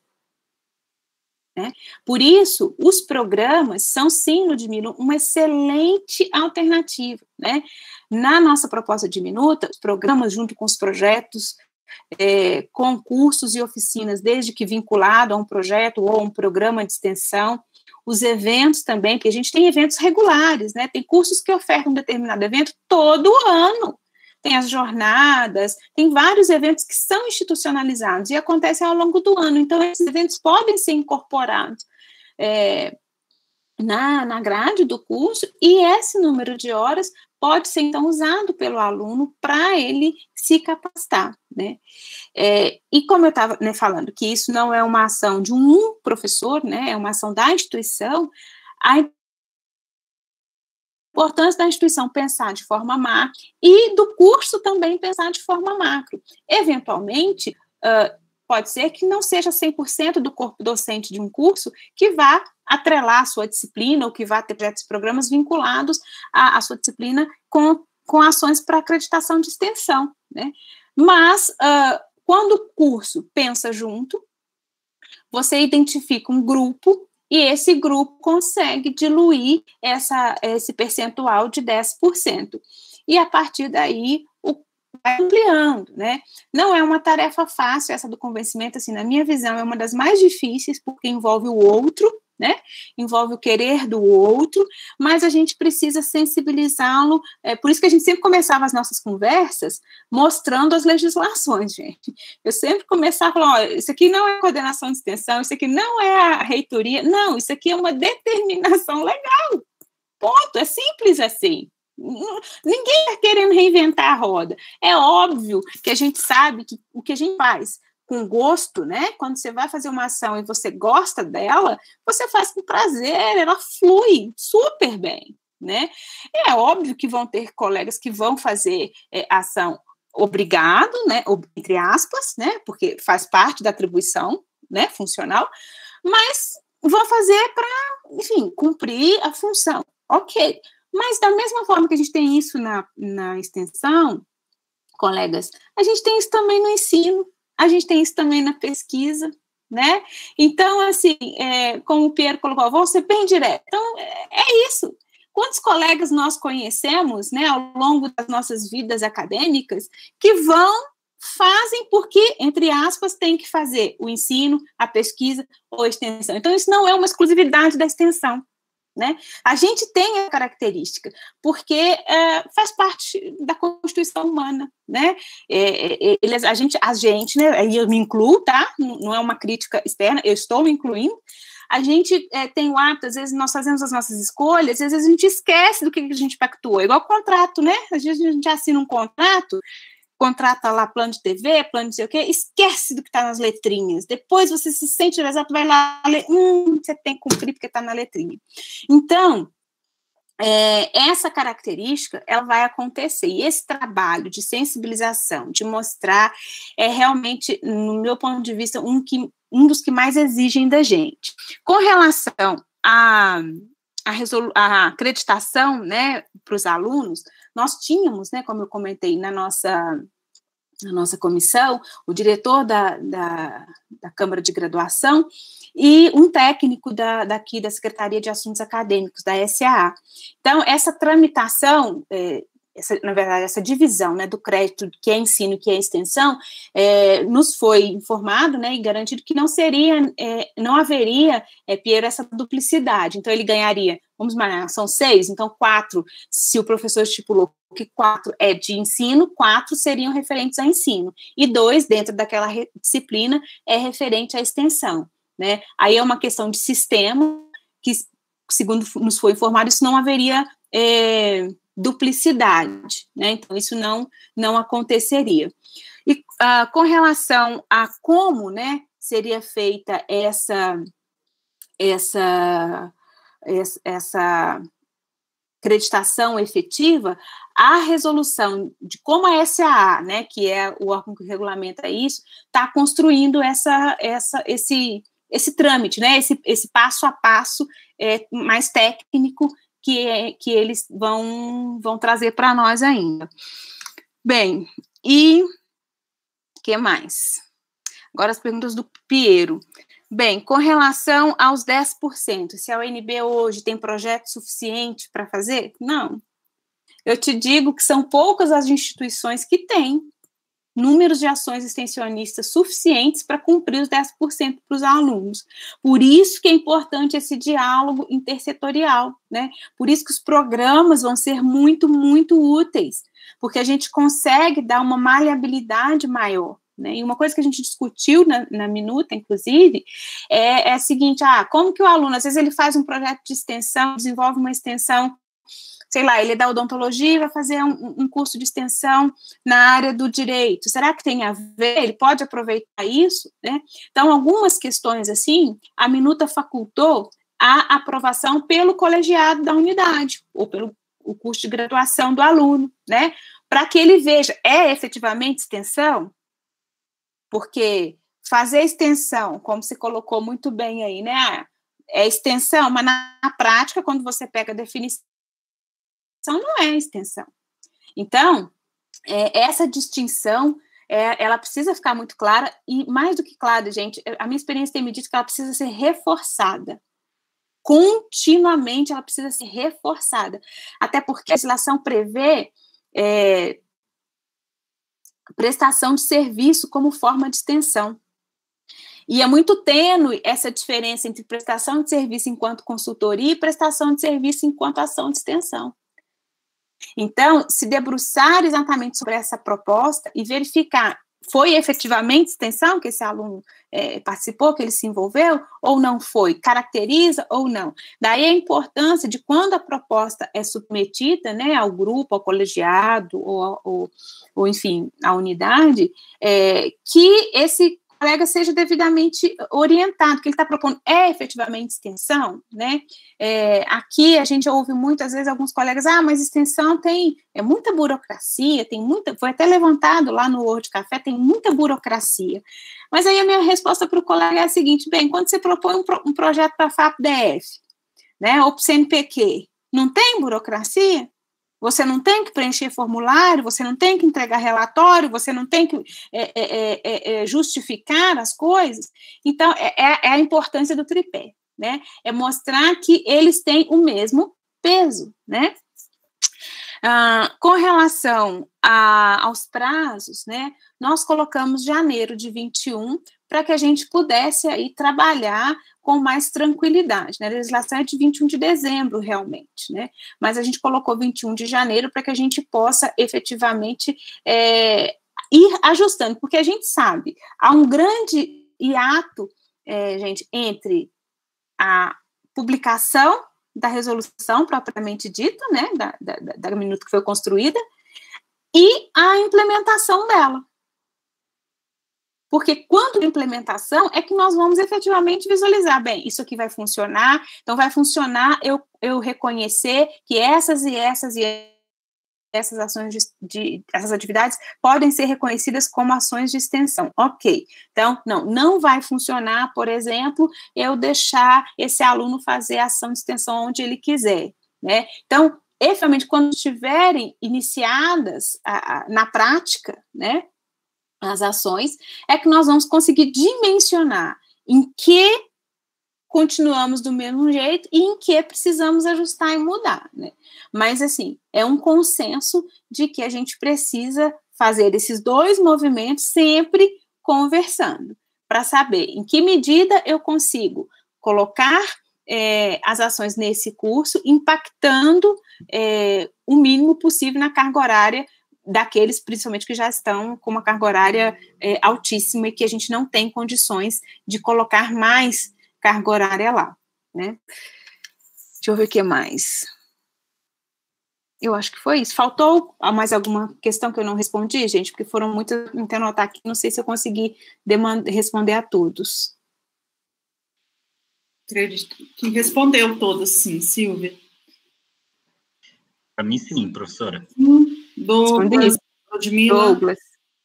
Né? Por isso, os programas são, sim, Ludmila, uma excelente alternativa. Né? Na nossa proposta de minuta, os programas, junto com os projetos, é, concursos e oficinas, desde que vinculado a um projeto ou a um programa de extensão, os eventos também, porque a gente tem eventos regulares, né? Tem cursos que ofertam um determinado evento todo ano. Tem as jornadas, tem vários eventos que são institucionalizados e acontecem ao longo do ano. Então, esses eventos podem ser incorporados é, na, na grade do curso e esse número de horas pode ser, então, usado pelo aluno para ele se capacitar, né? É, e como eu estava, né, falando que isso não é uma ação de um professor, né, é uma ação da instituição, a importância da instituição pensar de forma macro e do curso também pensar de forma macro. Eventualmente, uh, pode ser que não seja cem por cento do corpo docente de um curso que vá atrelar a sua disciplina ou que vá ter projetos e programas vinculados à, à sua disciplina com, com ações para acreditação de extensão, né? Mas, uh, quando o curso pensa junto, você identifica um grupo e esse grupo consegue diluir essa, esse percentual de dez por cento. E, a partir daí, o vai ampliando, né? Não é uma tarefa fácil essa do convencimento, assim, na minha visão, é uma das mais difíceis, porque envolve o outro, né? Envolve o querer do outro, mas a gente precisa sensibilizá-lo, é por isso que a gente sempre começava as nossas conversas mostrando as legislações, gente. Eu sempre começava falando, olha, isso aqui não é coordenação de extensão, isso aqui não é a reitoria, não, isso aqui é uma determinação legal, ponto, é simples assim. Ninguém está querendo reinventar a roda. É óbvio que a gente sabe que o que a gente faz com gosto, né? Quando você vai fazer uma ação e você gosta dela, você faz com prazer, ela flui super bem, né? É óbvio que vão ter colegas que vão fazer é, ação obrigado, né? Entre aspas, né? Porque faz parte da atribuição, né? Funcional, mas vão fazer para, enfim, cumprir a função. Ok. Mas, da mesma forma que a gente tem isso na, na extensão, colegas, a gente tem isso também no ensino, a gente tem isso também na pesquisa, né? Então, assim, é, como o Pierre colocou, vou ser bem direto. Então, é, é isso. Quantos colegas nós conhecemos, né, ao longo das nossas vidas acadêmicas, que vão, fazem porque, entre aspas, tem que fazer o ensino, a pesquisa ou a extensão. Então, isso não é uma exclusividade da extensão. Né? A gente tem a característica, porque é, faz parte da constituição humana, né? É, é, eles, a gente, a gente, né? Aí eu me incluo, tá? Não é uma crítica externa, eu estou me incluindo. A gente é, tem o hábito, às vezes nós fazemos as nossas escolhas, às vezes a gente esquece do que a gente pactuou, igual contrato, né? Às vezes a gente assina um contrato, contrata lá plano de T V, plano de sei o quê, esquece do que está nas letrinhas. Depois você se sente exato, vai lá, ler, hum, você tem que cumprir porque está na letrinha. Então, é, essa característica, ela vai acontecer. E esse trabalho de sensibilização, de mostrar, é realmente, no meu ponto de vista, um, que, um dos que mais exigem da gente. Com relação a... A, resolu- a acreditação, né, para os alunos, nós tínhamos, né, como eu comentei, na nossa, na nossa comissão, o diretor da, da, da Câmara de Graduação e um técnico da, daqui da Secretaria de Assuntos Acadêmicos, da S A A. Então, essa tramitação, é, essa, na verdade, essa divisão, né, do crédito que é ensino e que é extensão, é, nos foi informado, né, e garantido que não seria, é, não haveria, é, Piero, essa duplicidade. Então, ele ganharia, vamos imaginar, são seis, então quatro, se o professor estipulou que quatro é de ensino, quatro seriam referentes a ensino, e dois, dentro daquela re- disciplina, é referente à extensão, né? Aí é uma questão de sistema, que, segundo nos foi informado, isso não haveria... É, duplicidade, né? Então, isso não, não aconteceria. E uh, com relação a como, né, seria feita essa, essa, essa acreditação efetiva, a resolução de como a S A A, né, que é o órgão que regulamenta isso, está construindo essa, essa, esse, esse trâmite, né, esse, esse passo a passo é, mais técnico que, é, que eles vão, vão trazer para nós ainda. Bem, e o que mais? Agora as perguntas do Piero. Bem, com relação aos dez por cento, se a U N B hoje tem projeto suficiente para fazer? Não. Eu te digo que são poucas as instituições que têm números de ações extensionistas suficientes para cumprir os dez por cento para os alunos. Por isso que é importante esse diálogo intersetorial, né? Por isso que os programas vão ser muito, muito úteis, porque a gente consegue dar uma maleabilidade maior. Né? E uma coisa que a gente discutiu na, na minuta, inclusive, é, é a seguinte, ah, como que o aluno, às vezes ele faz um projeto de extensão, desenvolve uma extensão, sei lá, ele é da odontologia e vai fazer um, um curso de extensão na área do direito, será que tem a ver? Ele pode aproveitar isso? Né? Então, algumas questões assim, a minuta facultou a aprovação pelo colegiado da unidade, ou pelo o curso de graduação do aluno, né? Para que ele veja, é efetivamente extensão? Porque fazer extensão, como você colocou muito bem aí, né, é extensão, mas na, na prática, quando você pega a definição, não é extensão. Então, é, essa distinção, é, ela precisa ficar muito clara, e mais do que clara, gente, a minha experiência tem me dito que ela precisa ser reforçada. Continuamente ela precisa ser reforçada. Até porque a legislação prevê... É, prestação de serviço como forma de extensão. E é muito tênue essa diferença entre prestação de serviço enquanto consultoria e prestação de serviço enquanto ação de extensão. Então, se debruçar exatamente sobre essa proposta e verificar, foi efetivamente extensão que esse aluno é, participou, que ele se envolveu, ou não foi, caracteriza ou não. Daí a importância de quando a proposta é submetida, né, ao grupo, ao colegiado, ou, ou, ou enfim, à unidade, é, que esse colega seja devidamente orientado, que ele está propondo é efetivamente extensão, né? É, aqui a gente ouve muitas vezes alguns colegas, ah, mas extensão tem é muita burocracia, tem muita, foi até levantado lá no World Café, tem muita burocracia. Mas aí a minha resposta para o colega é a seguinte, bem, quando você propõe um, pro, um projeto para a F A P D F, né, ou para o C N P Q, não tem burocracia? Você não tem que preencher formulário, você não tem que entregar relatório, você não tem que é, é, é, é, justificar as coisas. Então, é, é a importância do tripé, né? É mostrar que eles têm o mesmo peso, né? Ah, com relação a, aos prazos, né? Nós colocamos janeiro de vinte e um para que a gente pudesse aí trabalhar com mais tranquilidade, né? A legislação é de vinte e um de dezembro, realmente, né? Mas a gente colocou vinte e um de janeiro para que a gente possa efetivamente é, ir ajustando, porque a gente sabe, há um grande hiato, é, gente, entre a publicação da resolução propriamente dita, né, da, da, da minuta que foi construída, e a implementação dela. Porque quando a implementação é que nós vamos efetivamente visualizar, bem, isso aqui vai funcionar, então vai funcionar eu, eu reconhecer que essas e essas e essas ações de, de, essas atividades podem ser reconhecidas como ações de extensão. Ok, então, não, não vai funcionar, por exemplo, eu deixar esse aluno fazer a ação de extensão onde ele quiser, né? Então, efetivamente, quando estiverem iniciadas a, a, na prática, né, as ações, é que nós vamos conseguir dimensionar em que continuamos do mesmo jeito e em que precisamos ajustar e mudar, né? Mas, assim, é um consenso de que a gente precisa fazer esses dois movimentos sempre conversando, para saber em que medida eu consigo colocar é, as ações nesse curso, impactando é, o mínimo possível na carga horária daqueles, principalmente, que já estão com uma carga horária é, altíssima e que a gente não tem condições de colocar mais carga horária lá, né? Deixa eu ver o que mais. Eu acho que foi isso. Faltou mais alguma questão que eu não respondi, gente? Porque foram muitas, não tenho anotar aqui, não sei se eu consegui responder a todos. Acredito que respondeu todas, sim, Silvia. Para mim, sim, professora. Hum, Douglas, Ludmila. Douglas.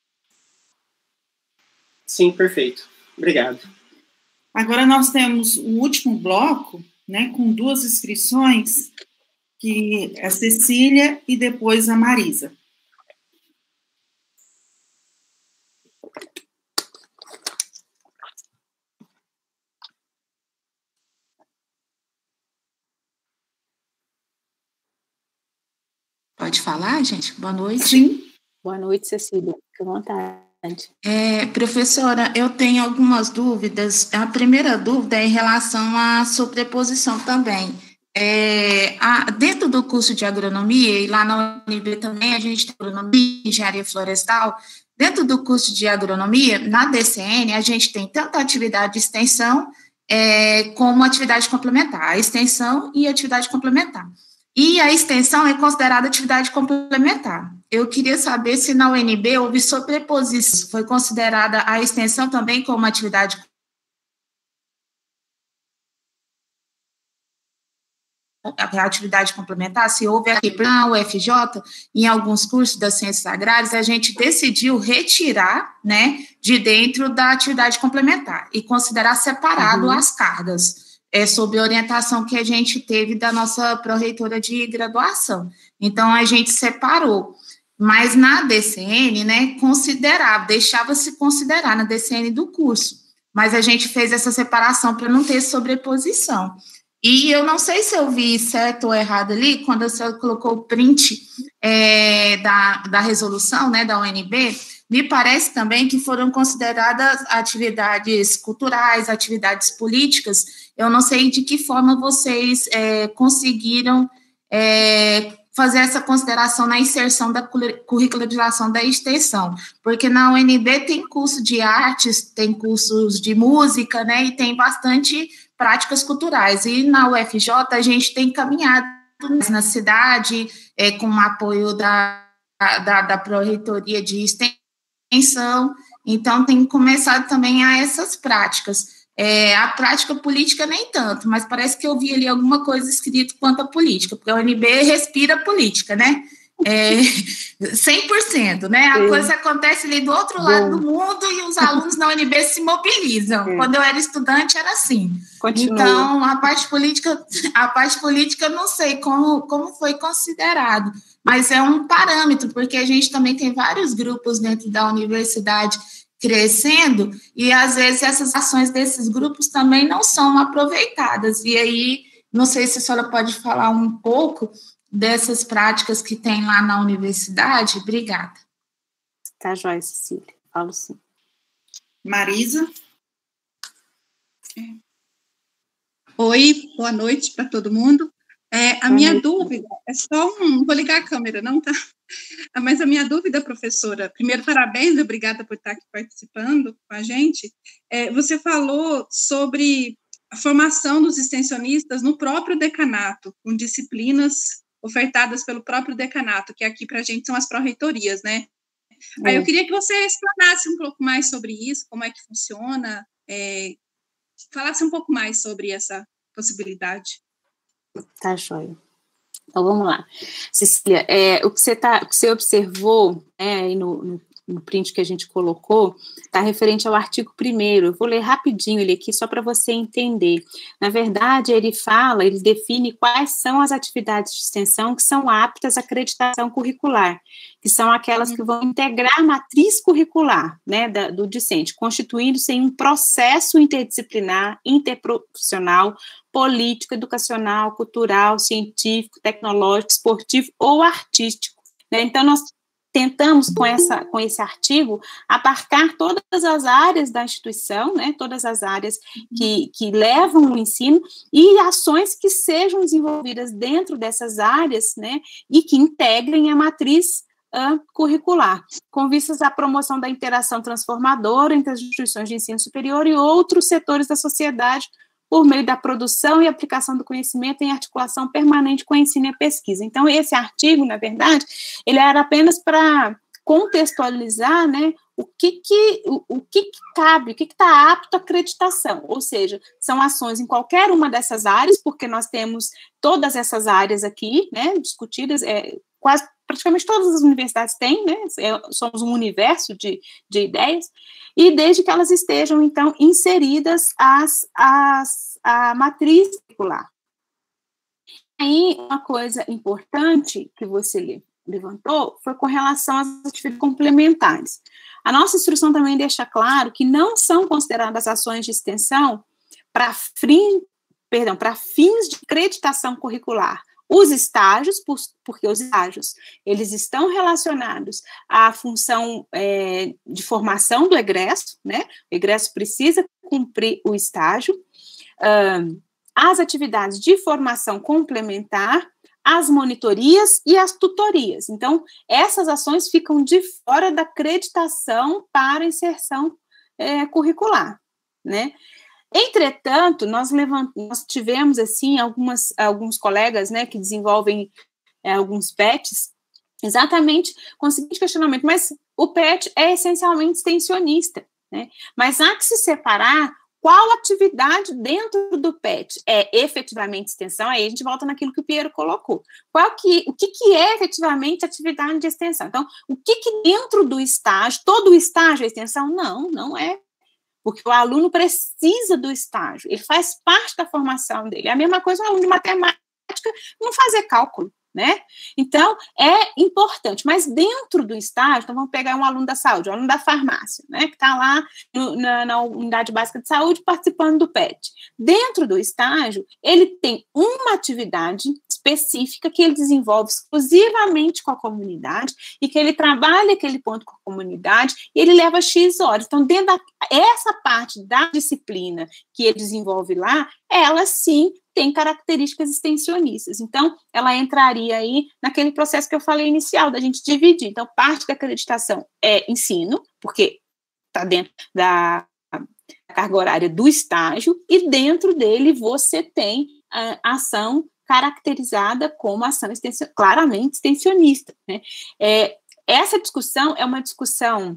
Sim, perfeito. Obrigado. Agora nós temos o último bloco, né, com duas inscrições, que é a Cecília e depois a Marisa. Pode falar, gente? Boa noite. Sim. Boa noite, Cecília. Fique à vontade. É, professora, eu tenho algumas dúvidas. A primeira dúvida é em relação à sobreposição também. É, a, dentro do curso de agronomia, e lá na U N B também, a gente tem agronomia e engenharia florestal. Dentro do curso de agronomia, na D C N, a gente tem tanto a atividade de extensão é, como atividade complementar. A extensão e a atividade complementar. E a extensão é considerada atividade complementar. Eu queria saber se na U N B houve sobreposição, foi considerada a extensão também como atividade a atividade complementar, se houve aqui na U F J, em alguns cursos das ciências agrárias, a gente decidiu retirar, né, de dentro da atividade complementar e considerar separado uhum. as cargas. É sob a orientação que a gente teve da nossa pró-reitora de graduação. Então, a gente separou. Mas na D C N, né, considerava, deixava-se considerar na D C N do curso. Mas a gente fez essa separação para não ter sobreposição. E eu não sei se eu vi certo ou errado ali, quando você colocou o print é, da, da resolução, né, da U N B, me parece também que foram consideradas atividades culturais, atividades políticas. Eu não sei de que forma vocês é, conseguiram é, fazer essa consideração na inserção da curricularização da extensão, porque na U N B tem curso de artes, tem cursos de música, né, e tem bastante práticas culturais, e na U F J a gente tem caminhado na cidade, é, com o apoio da, da, da Pró-Reitoria de Extensão, então tem começado também a essas práticas. É, a prática política nem tanto, mas parece que eu vi ali alguma coisa escrita quanto à política, porque a U N B respira política, né? É, cem por cento, né? A Sim. coisa acontece ali do outro Bom. lado do mundo e os alunos da U N B se mobilizam. Sim. Quando eu era estudante era assim. Continua. Então, a parte política, a parte política eu não sei como, como foi considerado, mas é um parâmetro, porque a gente também tem vários grupos dentro da universidade crescendo, e às vezes essas ações desses grupos também não são aproveitadas. E aí, não sei se a senhora pode falar um pouco dessas práticas que tem lá na universidade. Obrigada. Tá, joia, Cecília. Falo sim. Marisa? Oi, boa noite para todo mundo. É, a boa minha noite. Dúvida é só um... Vou ligar a câmera, não tá? Mas a minha dúvida, professora, primeiro, parabéns, obrigada por estar aqui participando com a gente. É, você falou sobre a formação dos extensionistas no próprio decanato, com disciplinas ofertadas pelo próprio decanato, que aqui para a gente são as pró-reitorias, né? É. Aí eu queria que você explanasse um pouco mais sobre isso, como é que funciona, é, falasse um pouco mais sobre essa possibilidade. Tá, joia. Então, vamos lá. Cecília, é, o, que você tá, o que você observou é, no, no, no print que a gente colocou está referente ao artigo primeiro. Eu vou ler rapidinho ele aqui, só para você entender. Na verdade, ele fala, ele define quais são as atividades de extensão que são aptas à acreditação curricular, que são aquelas que vão integrar a matriz curricular, né, da, do discente, constituindo-se em um processo interdisciplinar, interprofissional, político, educacional, cultural, científico, tecnológico, esportivo ou artístico. Né? Então, nós tentamos, com, essa, com esse artigo, abarcar todas as áreas da instituição, né? Todas as áreas que, que levam o ensino e ações que sejam desenvolvidas dentro dessas áreas, né? E que integrem a matriz uh, curricular, com vistas à promoção da interação transformadora entre as instituições de ensino superior e outros setores da sociedade, por meio da produção e aplicação do conhecimento em articulação permanente com o ensino e a pesquisa. Então, esse artigo, na verdade, ele era apenas para contextualizar, né, o que que, o, o que, que cabe, o que está apto à acreditação, ou seja, são ações em qualquer uma dessas áreas, porque nós temos todas essas áreas aqui, né, discutidas, é, quase, praticamente todas as universidades têm, né, é, somos um universo de, de ideias, e desde que elas estejam, então, inseridas às, às, à matriz curricular. Aí, uma coisa importante que você levantou foi com relação às atividades complementares. A nossa instrução também deixa claro que não são consideradas ações de extensão para fim, perdão, para fins de acreditação curricular. Os estágios, porque os estágios, eles estão relacionados à função é, de formação do egresso, né? O egresso precisa cumprir o estágio. Um, as atividades de formação complementar, as monitorias e as tutorias. Então, essas ações ficam de fora da acreditação para inserção é, curricular, né? Entretanto, nós, levant... nós tivemos, assim, algumas, alguns colegas, né, que desenvolvem é, alguns P E Ts, exatamente com o seguinte questionamento, mas o P E T é essencialmente extensionista, né? Mas há que se separar qual atividade dentro do P E T é efetivamente extensão. Aí a gente volta naquilo que o Piero colocou. Qual que, o que, que é efetivamente atividade de extensão? Então, o que, que dentro do estágio, todo o estágio é extensão? Não, não é. Porque o aluno precisa do estágio, ele faz parte da formação dele. É a mesma coisa o aluno de matemática não fazer cálculo, né? Então, é importante, mas dentro do estágio, então vamos pegar um aluno da saúde, um aluno da farmácia, né, que está lá no, na, na unidade básica de saúde participando do P E T. Dentro do estágio, ele tem uma atividade específica que ele desenvolve exclusivamente com a comunidade e que ele trabalha aquele ponto com a comunidade e ele leva X horas. Então, dentro da, essa parte da disciplina que ele desenvolve lá, ela sim tem características extensionistas. Então, ela entraria aí naquele processo que eu falei inicial, da gente dividir. Então, parte da acreditação é ensino, porque está dentro da carga horária do estágio, e dentro dele você tem a ação caracterizada como ação extension, claramente extensionista, né? É, essa discussão é uma discussão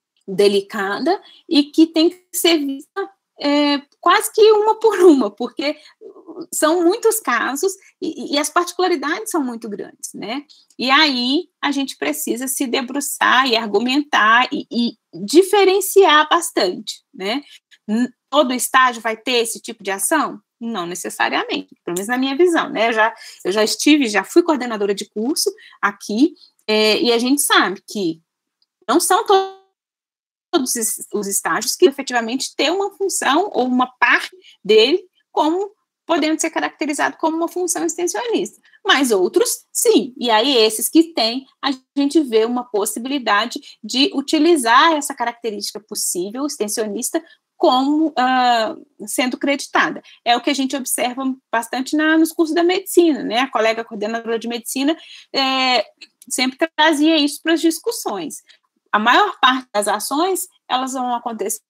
delicada e que tem que ser vista É, quase que uma por uma, porque são muitos casos e, e as particularidades são muito grandes, né? E aí a gente precisa se debruçar e argumentar e, e diferenciar bastante, né? Todo estágio vai ter esse tipo de ação? Não necessariamente, pelo menos na minha visão, né? Eu já, eu já estive, já fui coordenadora de curso aqui, é, e a gente sabe que não são todos todos os estágios que efetivamente têm uma função ou uma parte dele como podendo ser caracterizado como uma função extensionista, mas outros sim, e aí esses que têm, a gente vê uma possibilidade de utilizar essa característica possível, extensionista, como uh, sendo creditada. É o que a gente observa bastante na, nos cursos da medicina, né? A colega coordenadora de medicina é, sempre trazia isso para as discussões. A maior parte das ações, elas vão acontecer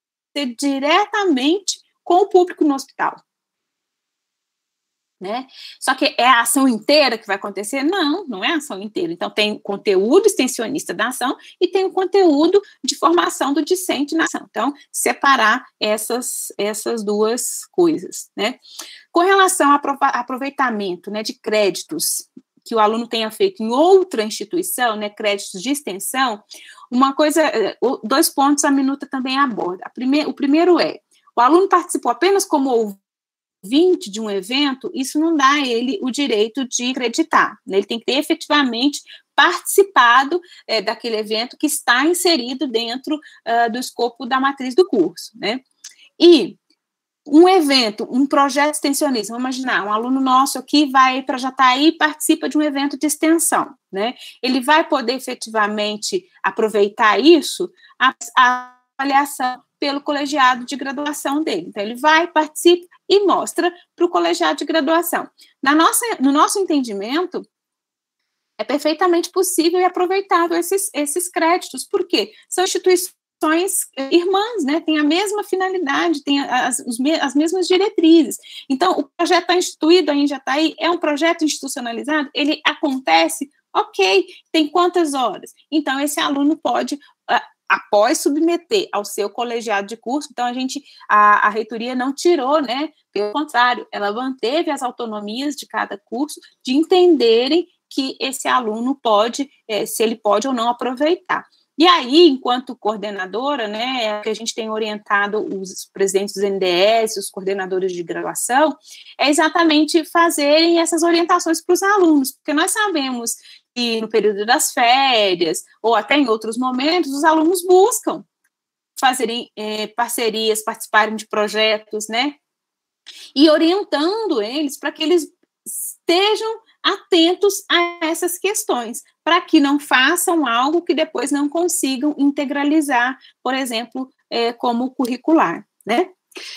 diretamente com o público no hospital, né? Só que é a ação inteira que vai acontecer? Não, não é a ação inteira. Então, tem o conteúdo extensionista da ação e tem o conteúdo de formação do discente na ação. Então, separar essas, essas duas coisas, né? Com relação ao aproveitamento, né, de créditos que o aluno tenha feito em outra instituição, né, créditos de extensão, uma coisa, dois pontos a minuta também aborda. A prime, o primeiro é, o aluno participou apenas como ouvinte de um evento, isso não dá a ele o direito de acreditar, né? Ele tem que ter efetivamente participado é, daquele evento que está inserido dentro uh, do escopo da matriz do curso, né? E um evento, um projeto extensionista, vamos imaginar, um aluno nosso aqui vai para Jataí e participa de um evento de extensão, né? Ele vai poder efetivamente aproveitar isso, a, a avaliação pelo colegiado de graduação dele. Então, ele vai, participa e mostra para o colegiado de graduação. Na nossa, no nosso entendimento, é perfeitamente possível e aproveitável esses, esses créditos. Por quê? São instituições irmãs, né, tem a mesma finalidade, tem as, os, as mesmas diretrizes. Então, o projeto está instituído aí em Jataí, é um projeto institucionalizado, ele acontece, ok, tem quantas horas? Então, esse aluno pode uh, após submeter ao seu colegiado de curso, então a gente, a, a reitoria não tirou, né, pelo contrário, ela manteve as autonomias de cada curso de entenderem que esse aluno pode, é, se ele pode ou não aproveitar. E aí, enquanto coordenadora, né, é que a gente tem orientado os presidentes dos N D S, os coordenadores de graduação, é exatamente fazerem essas orientações para os alunos, porque nós sabemos que no período das férias, ou até em outros momentos, os alunos buscam fazerem é, parcerias, participarem de projetos, né, e orientando eles para que eles estejam atentos a essas questões, para que não façam algo que depois não consigam integralizar, por exemplo, é, como curricular, né?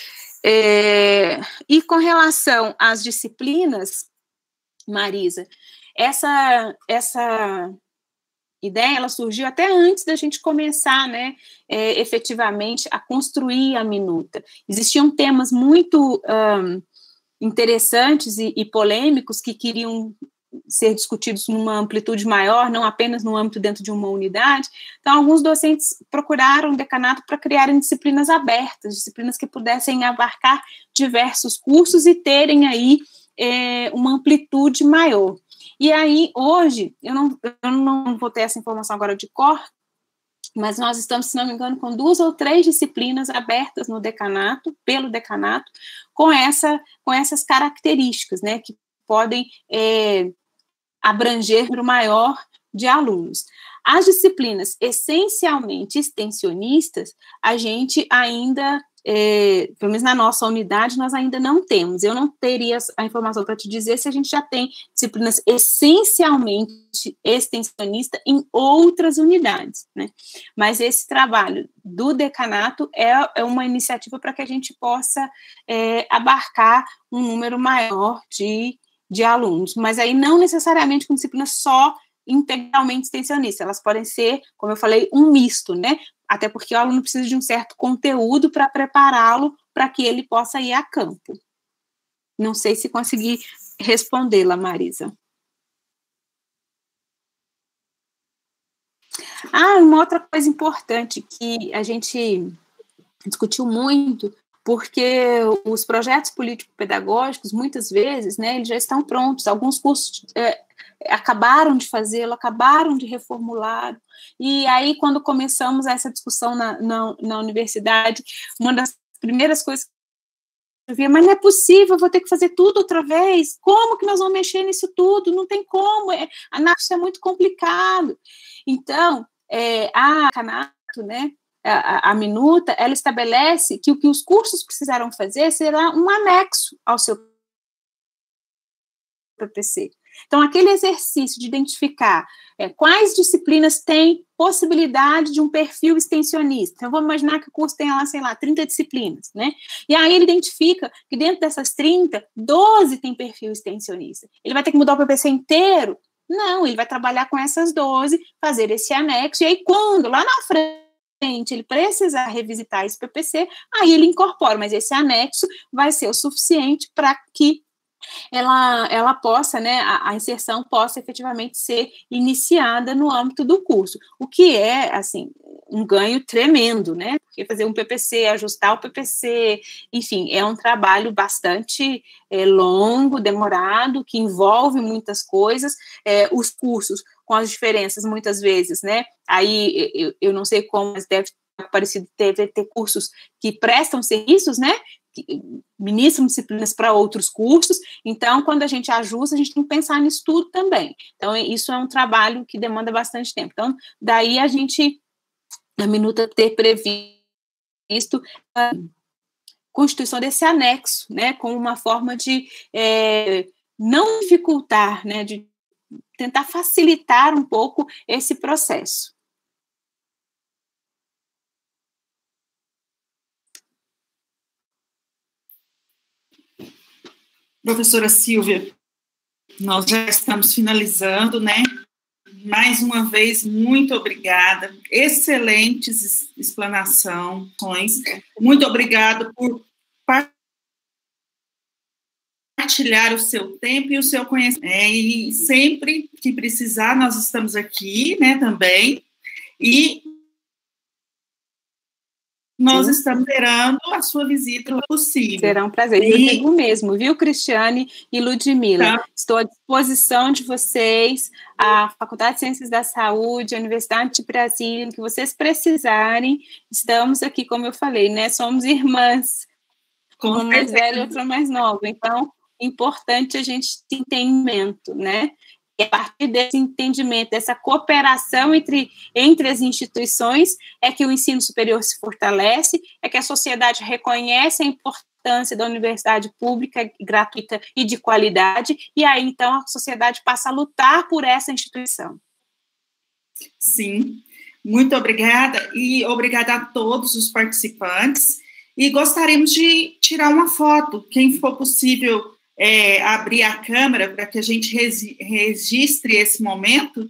É, e com relação às disciplinas, Marisa, essa, essa ideia, ela surgiu até antes da gente começar, né, é, efetivamente, a construir a minuta. Existiam temas muito um, interessantes e, e polêmicos que queriam ser discutidos numa amplitude maior, não apenas no âmbito dentro de uma unidade. Então, alguns docentes procuraram o decanato para criarem disciplinas abertas, disciplinas que pudessem abarcar diversos cursos e terem aí é, uma amplitude maior. E aí, hoje, eu não, eu não vou ter essa informação agora de cor, mas nós estamos, se não me engano, com duas ou três disciplinas abertas no decanato, pelo decanato, com, essa, com essas características, né, que podem é, abranger o maior de alunos. As disciplinas essencialmente extensionistas, a gente ainda, é, pelo menos na nossa unidade, nós ainda não temos. Eu não teria a informação para te dizer se a gente já tem disciplinas essencialmente extensionistas em outras unidades, né? Mas esse trabalho do decanato é, é uma iniciativa para que a gente possa é, abarcar um número maior de de alunos, mas aí não necessariamente com disciplinas só integralmente extensionistas, elas podem ser, como eu falei, um misto, né, até porque o aluno precisa de um certo conteúdo para prepará-lo para que ele possa ir a campo. Não sei se consegui respondê-la, Marisa. Ah, uma outra coisa importante que a gente discutiu muito, porque os projetos político-pedagógicos, muitas vezes, né, eles já estão prontos, alguns cursos é, acabaram de fazê-lo, acabaram de reformular, e aí, quando começamos essa discussão na, na, na universidade, uma das primeiras coisas que eu via, mas não é possível, eu vou ter que fazer tudo outra vez, como que nós vamos mexer nisso tudo? Não tem como, é, a análise é muito complicado. Então, é, a Canato, né, A, a minuta, ela estabelece que o que os cursos precisarão fazer será um anexo ao seu P P C. Então, aquele exercício de identificar é, quais disciplinas têm possibilidade de um perfil extensionista. Então, vamos imaginar que o curso tem lá, sei lá, trinta disciplinas, né? E aí ele identifica que dentro dessas trinta, doze tem perfil extensionista. Ele vai ter que mudar o P P C inteiro? Não, ele vai trabalhar com essas doze, fazer esse anexo, e aí quando, lá na frente, ele precisar revisitar esse P P C, aí ele incorpora, mas esse anexo vai ser o suficiente para que ela, ela possa, né, a, a inserção possa efetivamente ser iniciada no âmbito do curso, o que é, assim, um ganho tremendo, né, porque fazer um P P C, ajustar o P P C, enfim, é um trabalho bastante é, longo, demorado, que envolve muitas coisas, é, os cursos com as diferenças, muitas vezes, né, aí eu, eu não sei como, mas deve ter parecido, deve ter cursos que prestam serviços, né, que ministram disciplinas para outros cursos, então, quando a gente ajusta, a gente tem que pensar nisso tudo também, então, isso é um trabalho que demanda bastante tempo, então, daí a gente, a minuta ter previsto a constituição desse anexo, né, como uma forma de é, não dificultar, né, de tentar facilitar um pouco esse processo. Professora Silvia, nós já estamos finalizando, né? Mais uma vez, muito obrigada. Excelentes explanações. Muito obrigada por partilhar o seu tempo e o seu conhecimento. É, e sempre que precisar, nós estamos aqui, né, também. E nós Sim. estamos esperando a sua visita possível. Será um prazer. E... Eu digo mesmo, viu, Cristiane e Ludmila? Tá. Estou à disposição de vocês, a Faculdade de Ciências da Saúde, a Universidade de Brasília, que vocês precisarem. Estamos aqui, como eu falei, né? Somos irmãs. Uma mais velha e outra mais nova. Então, é importante a gente ter entendimento, né? E a partir desse entendimento, dessa cooperação entre, entre as instituições, é que o ensino superior se fortalece, é que a sociedade reconhece a importância da universidade pública, gratuita e de qualidade, e aí, então, a sociedade passa a lutar por essa instituição. Sim, muito obrigada, e obrigada a todos os participantes, e gostaríamos de tirar uma foto, quem for possível... É, abrir a câmera para que a gente regi- registre esse momento.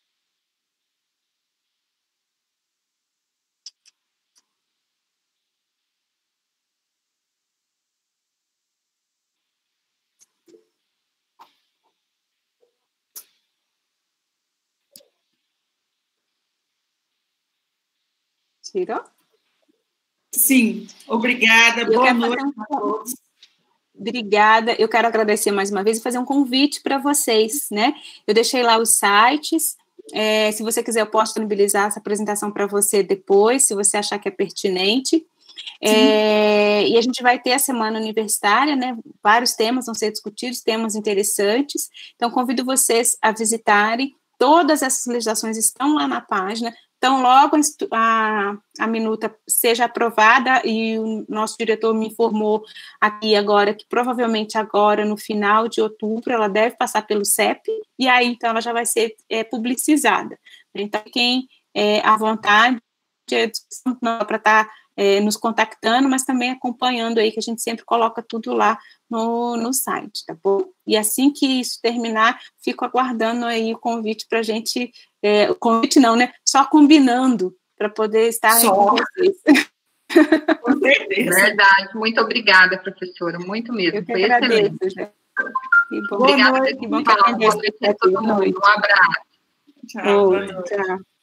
Tirou? Sim, obrigada, Eu boa noite um... a todos. Obrigada, eu quero agradecer mais uma vez e fazer um convite para vocês, né? Eu deixei lá os sites, é, se você quiser eu posso disponibilizar essa apresentação para você depois, se você achar que é pertinente. É, e a gente vai ter a semana universitária, né? Vários temas vão ser discutidos, temas interessantes, então convido vocês a visitarem, todas essas legislações estão lá na página. Então, logo a, a minuta seja aprovada, e o nosso diretor me informou aqui agora que provavelmente agora, no final de outubro, ela deve passar pelo C E P, e aí, então, ela já vai ser é, publicizada. Então, quem é à vontade, não para estar é, nos contactando, mas também acompanhando aí, que a gente sempre coloca tudo lá no, no site, tá bom? E assim que isso terminar, fico aguardando aí o convite para a gente... É, convite não, né? Só combinando para poder estar aí com vocês. Com certeza. Verdade. Muito obrigada, professora. Muito mesmo. Eu que Foi agradeço, excelente. Já. Que bom. Obrigada. Que bom que atendeu. Um abraço. Tchau. Oi, tchau.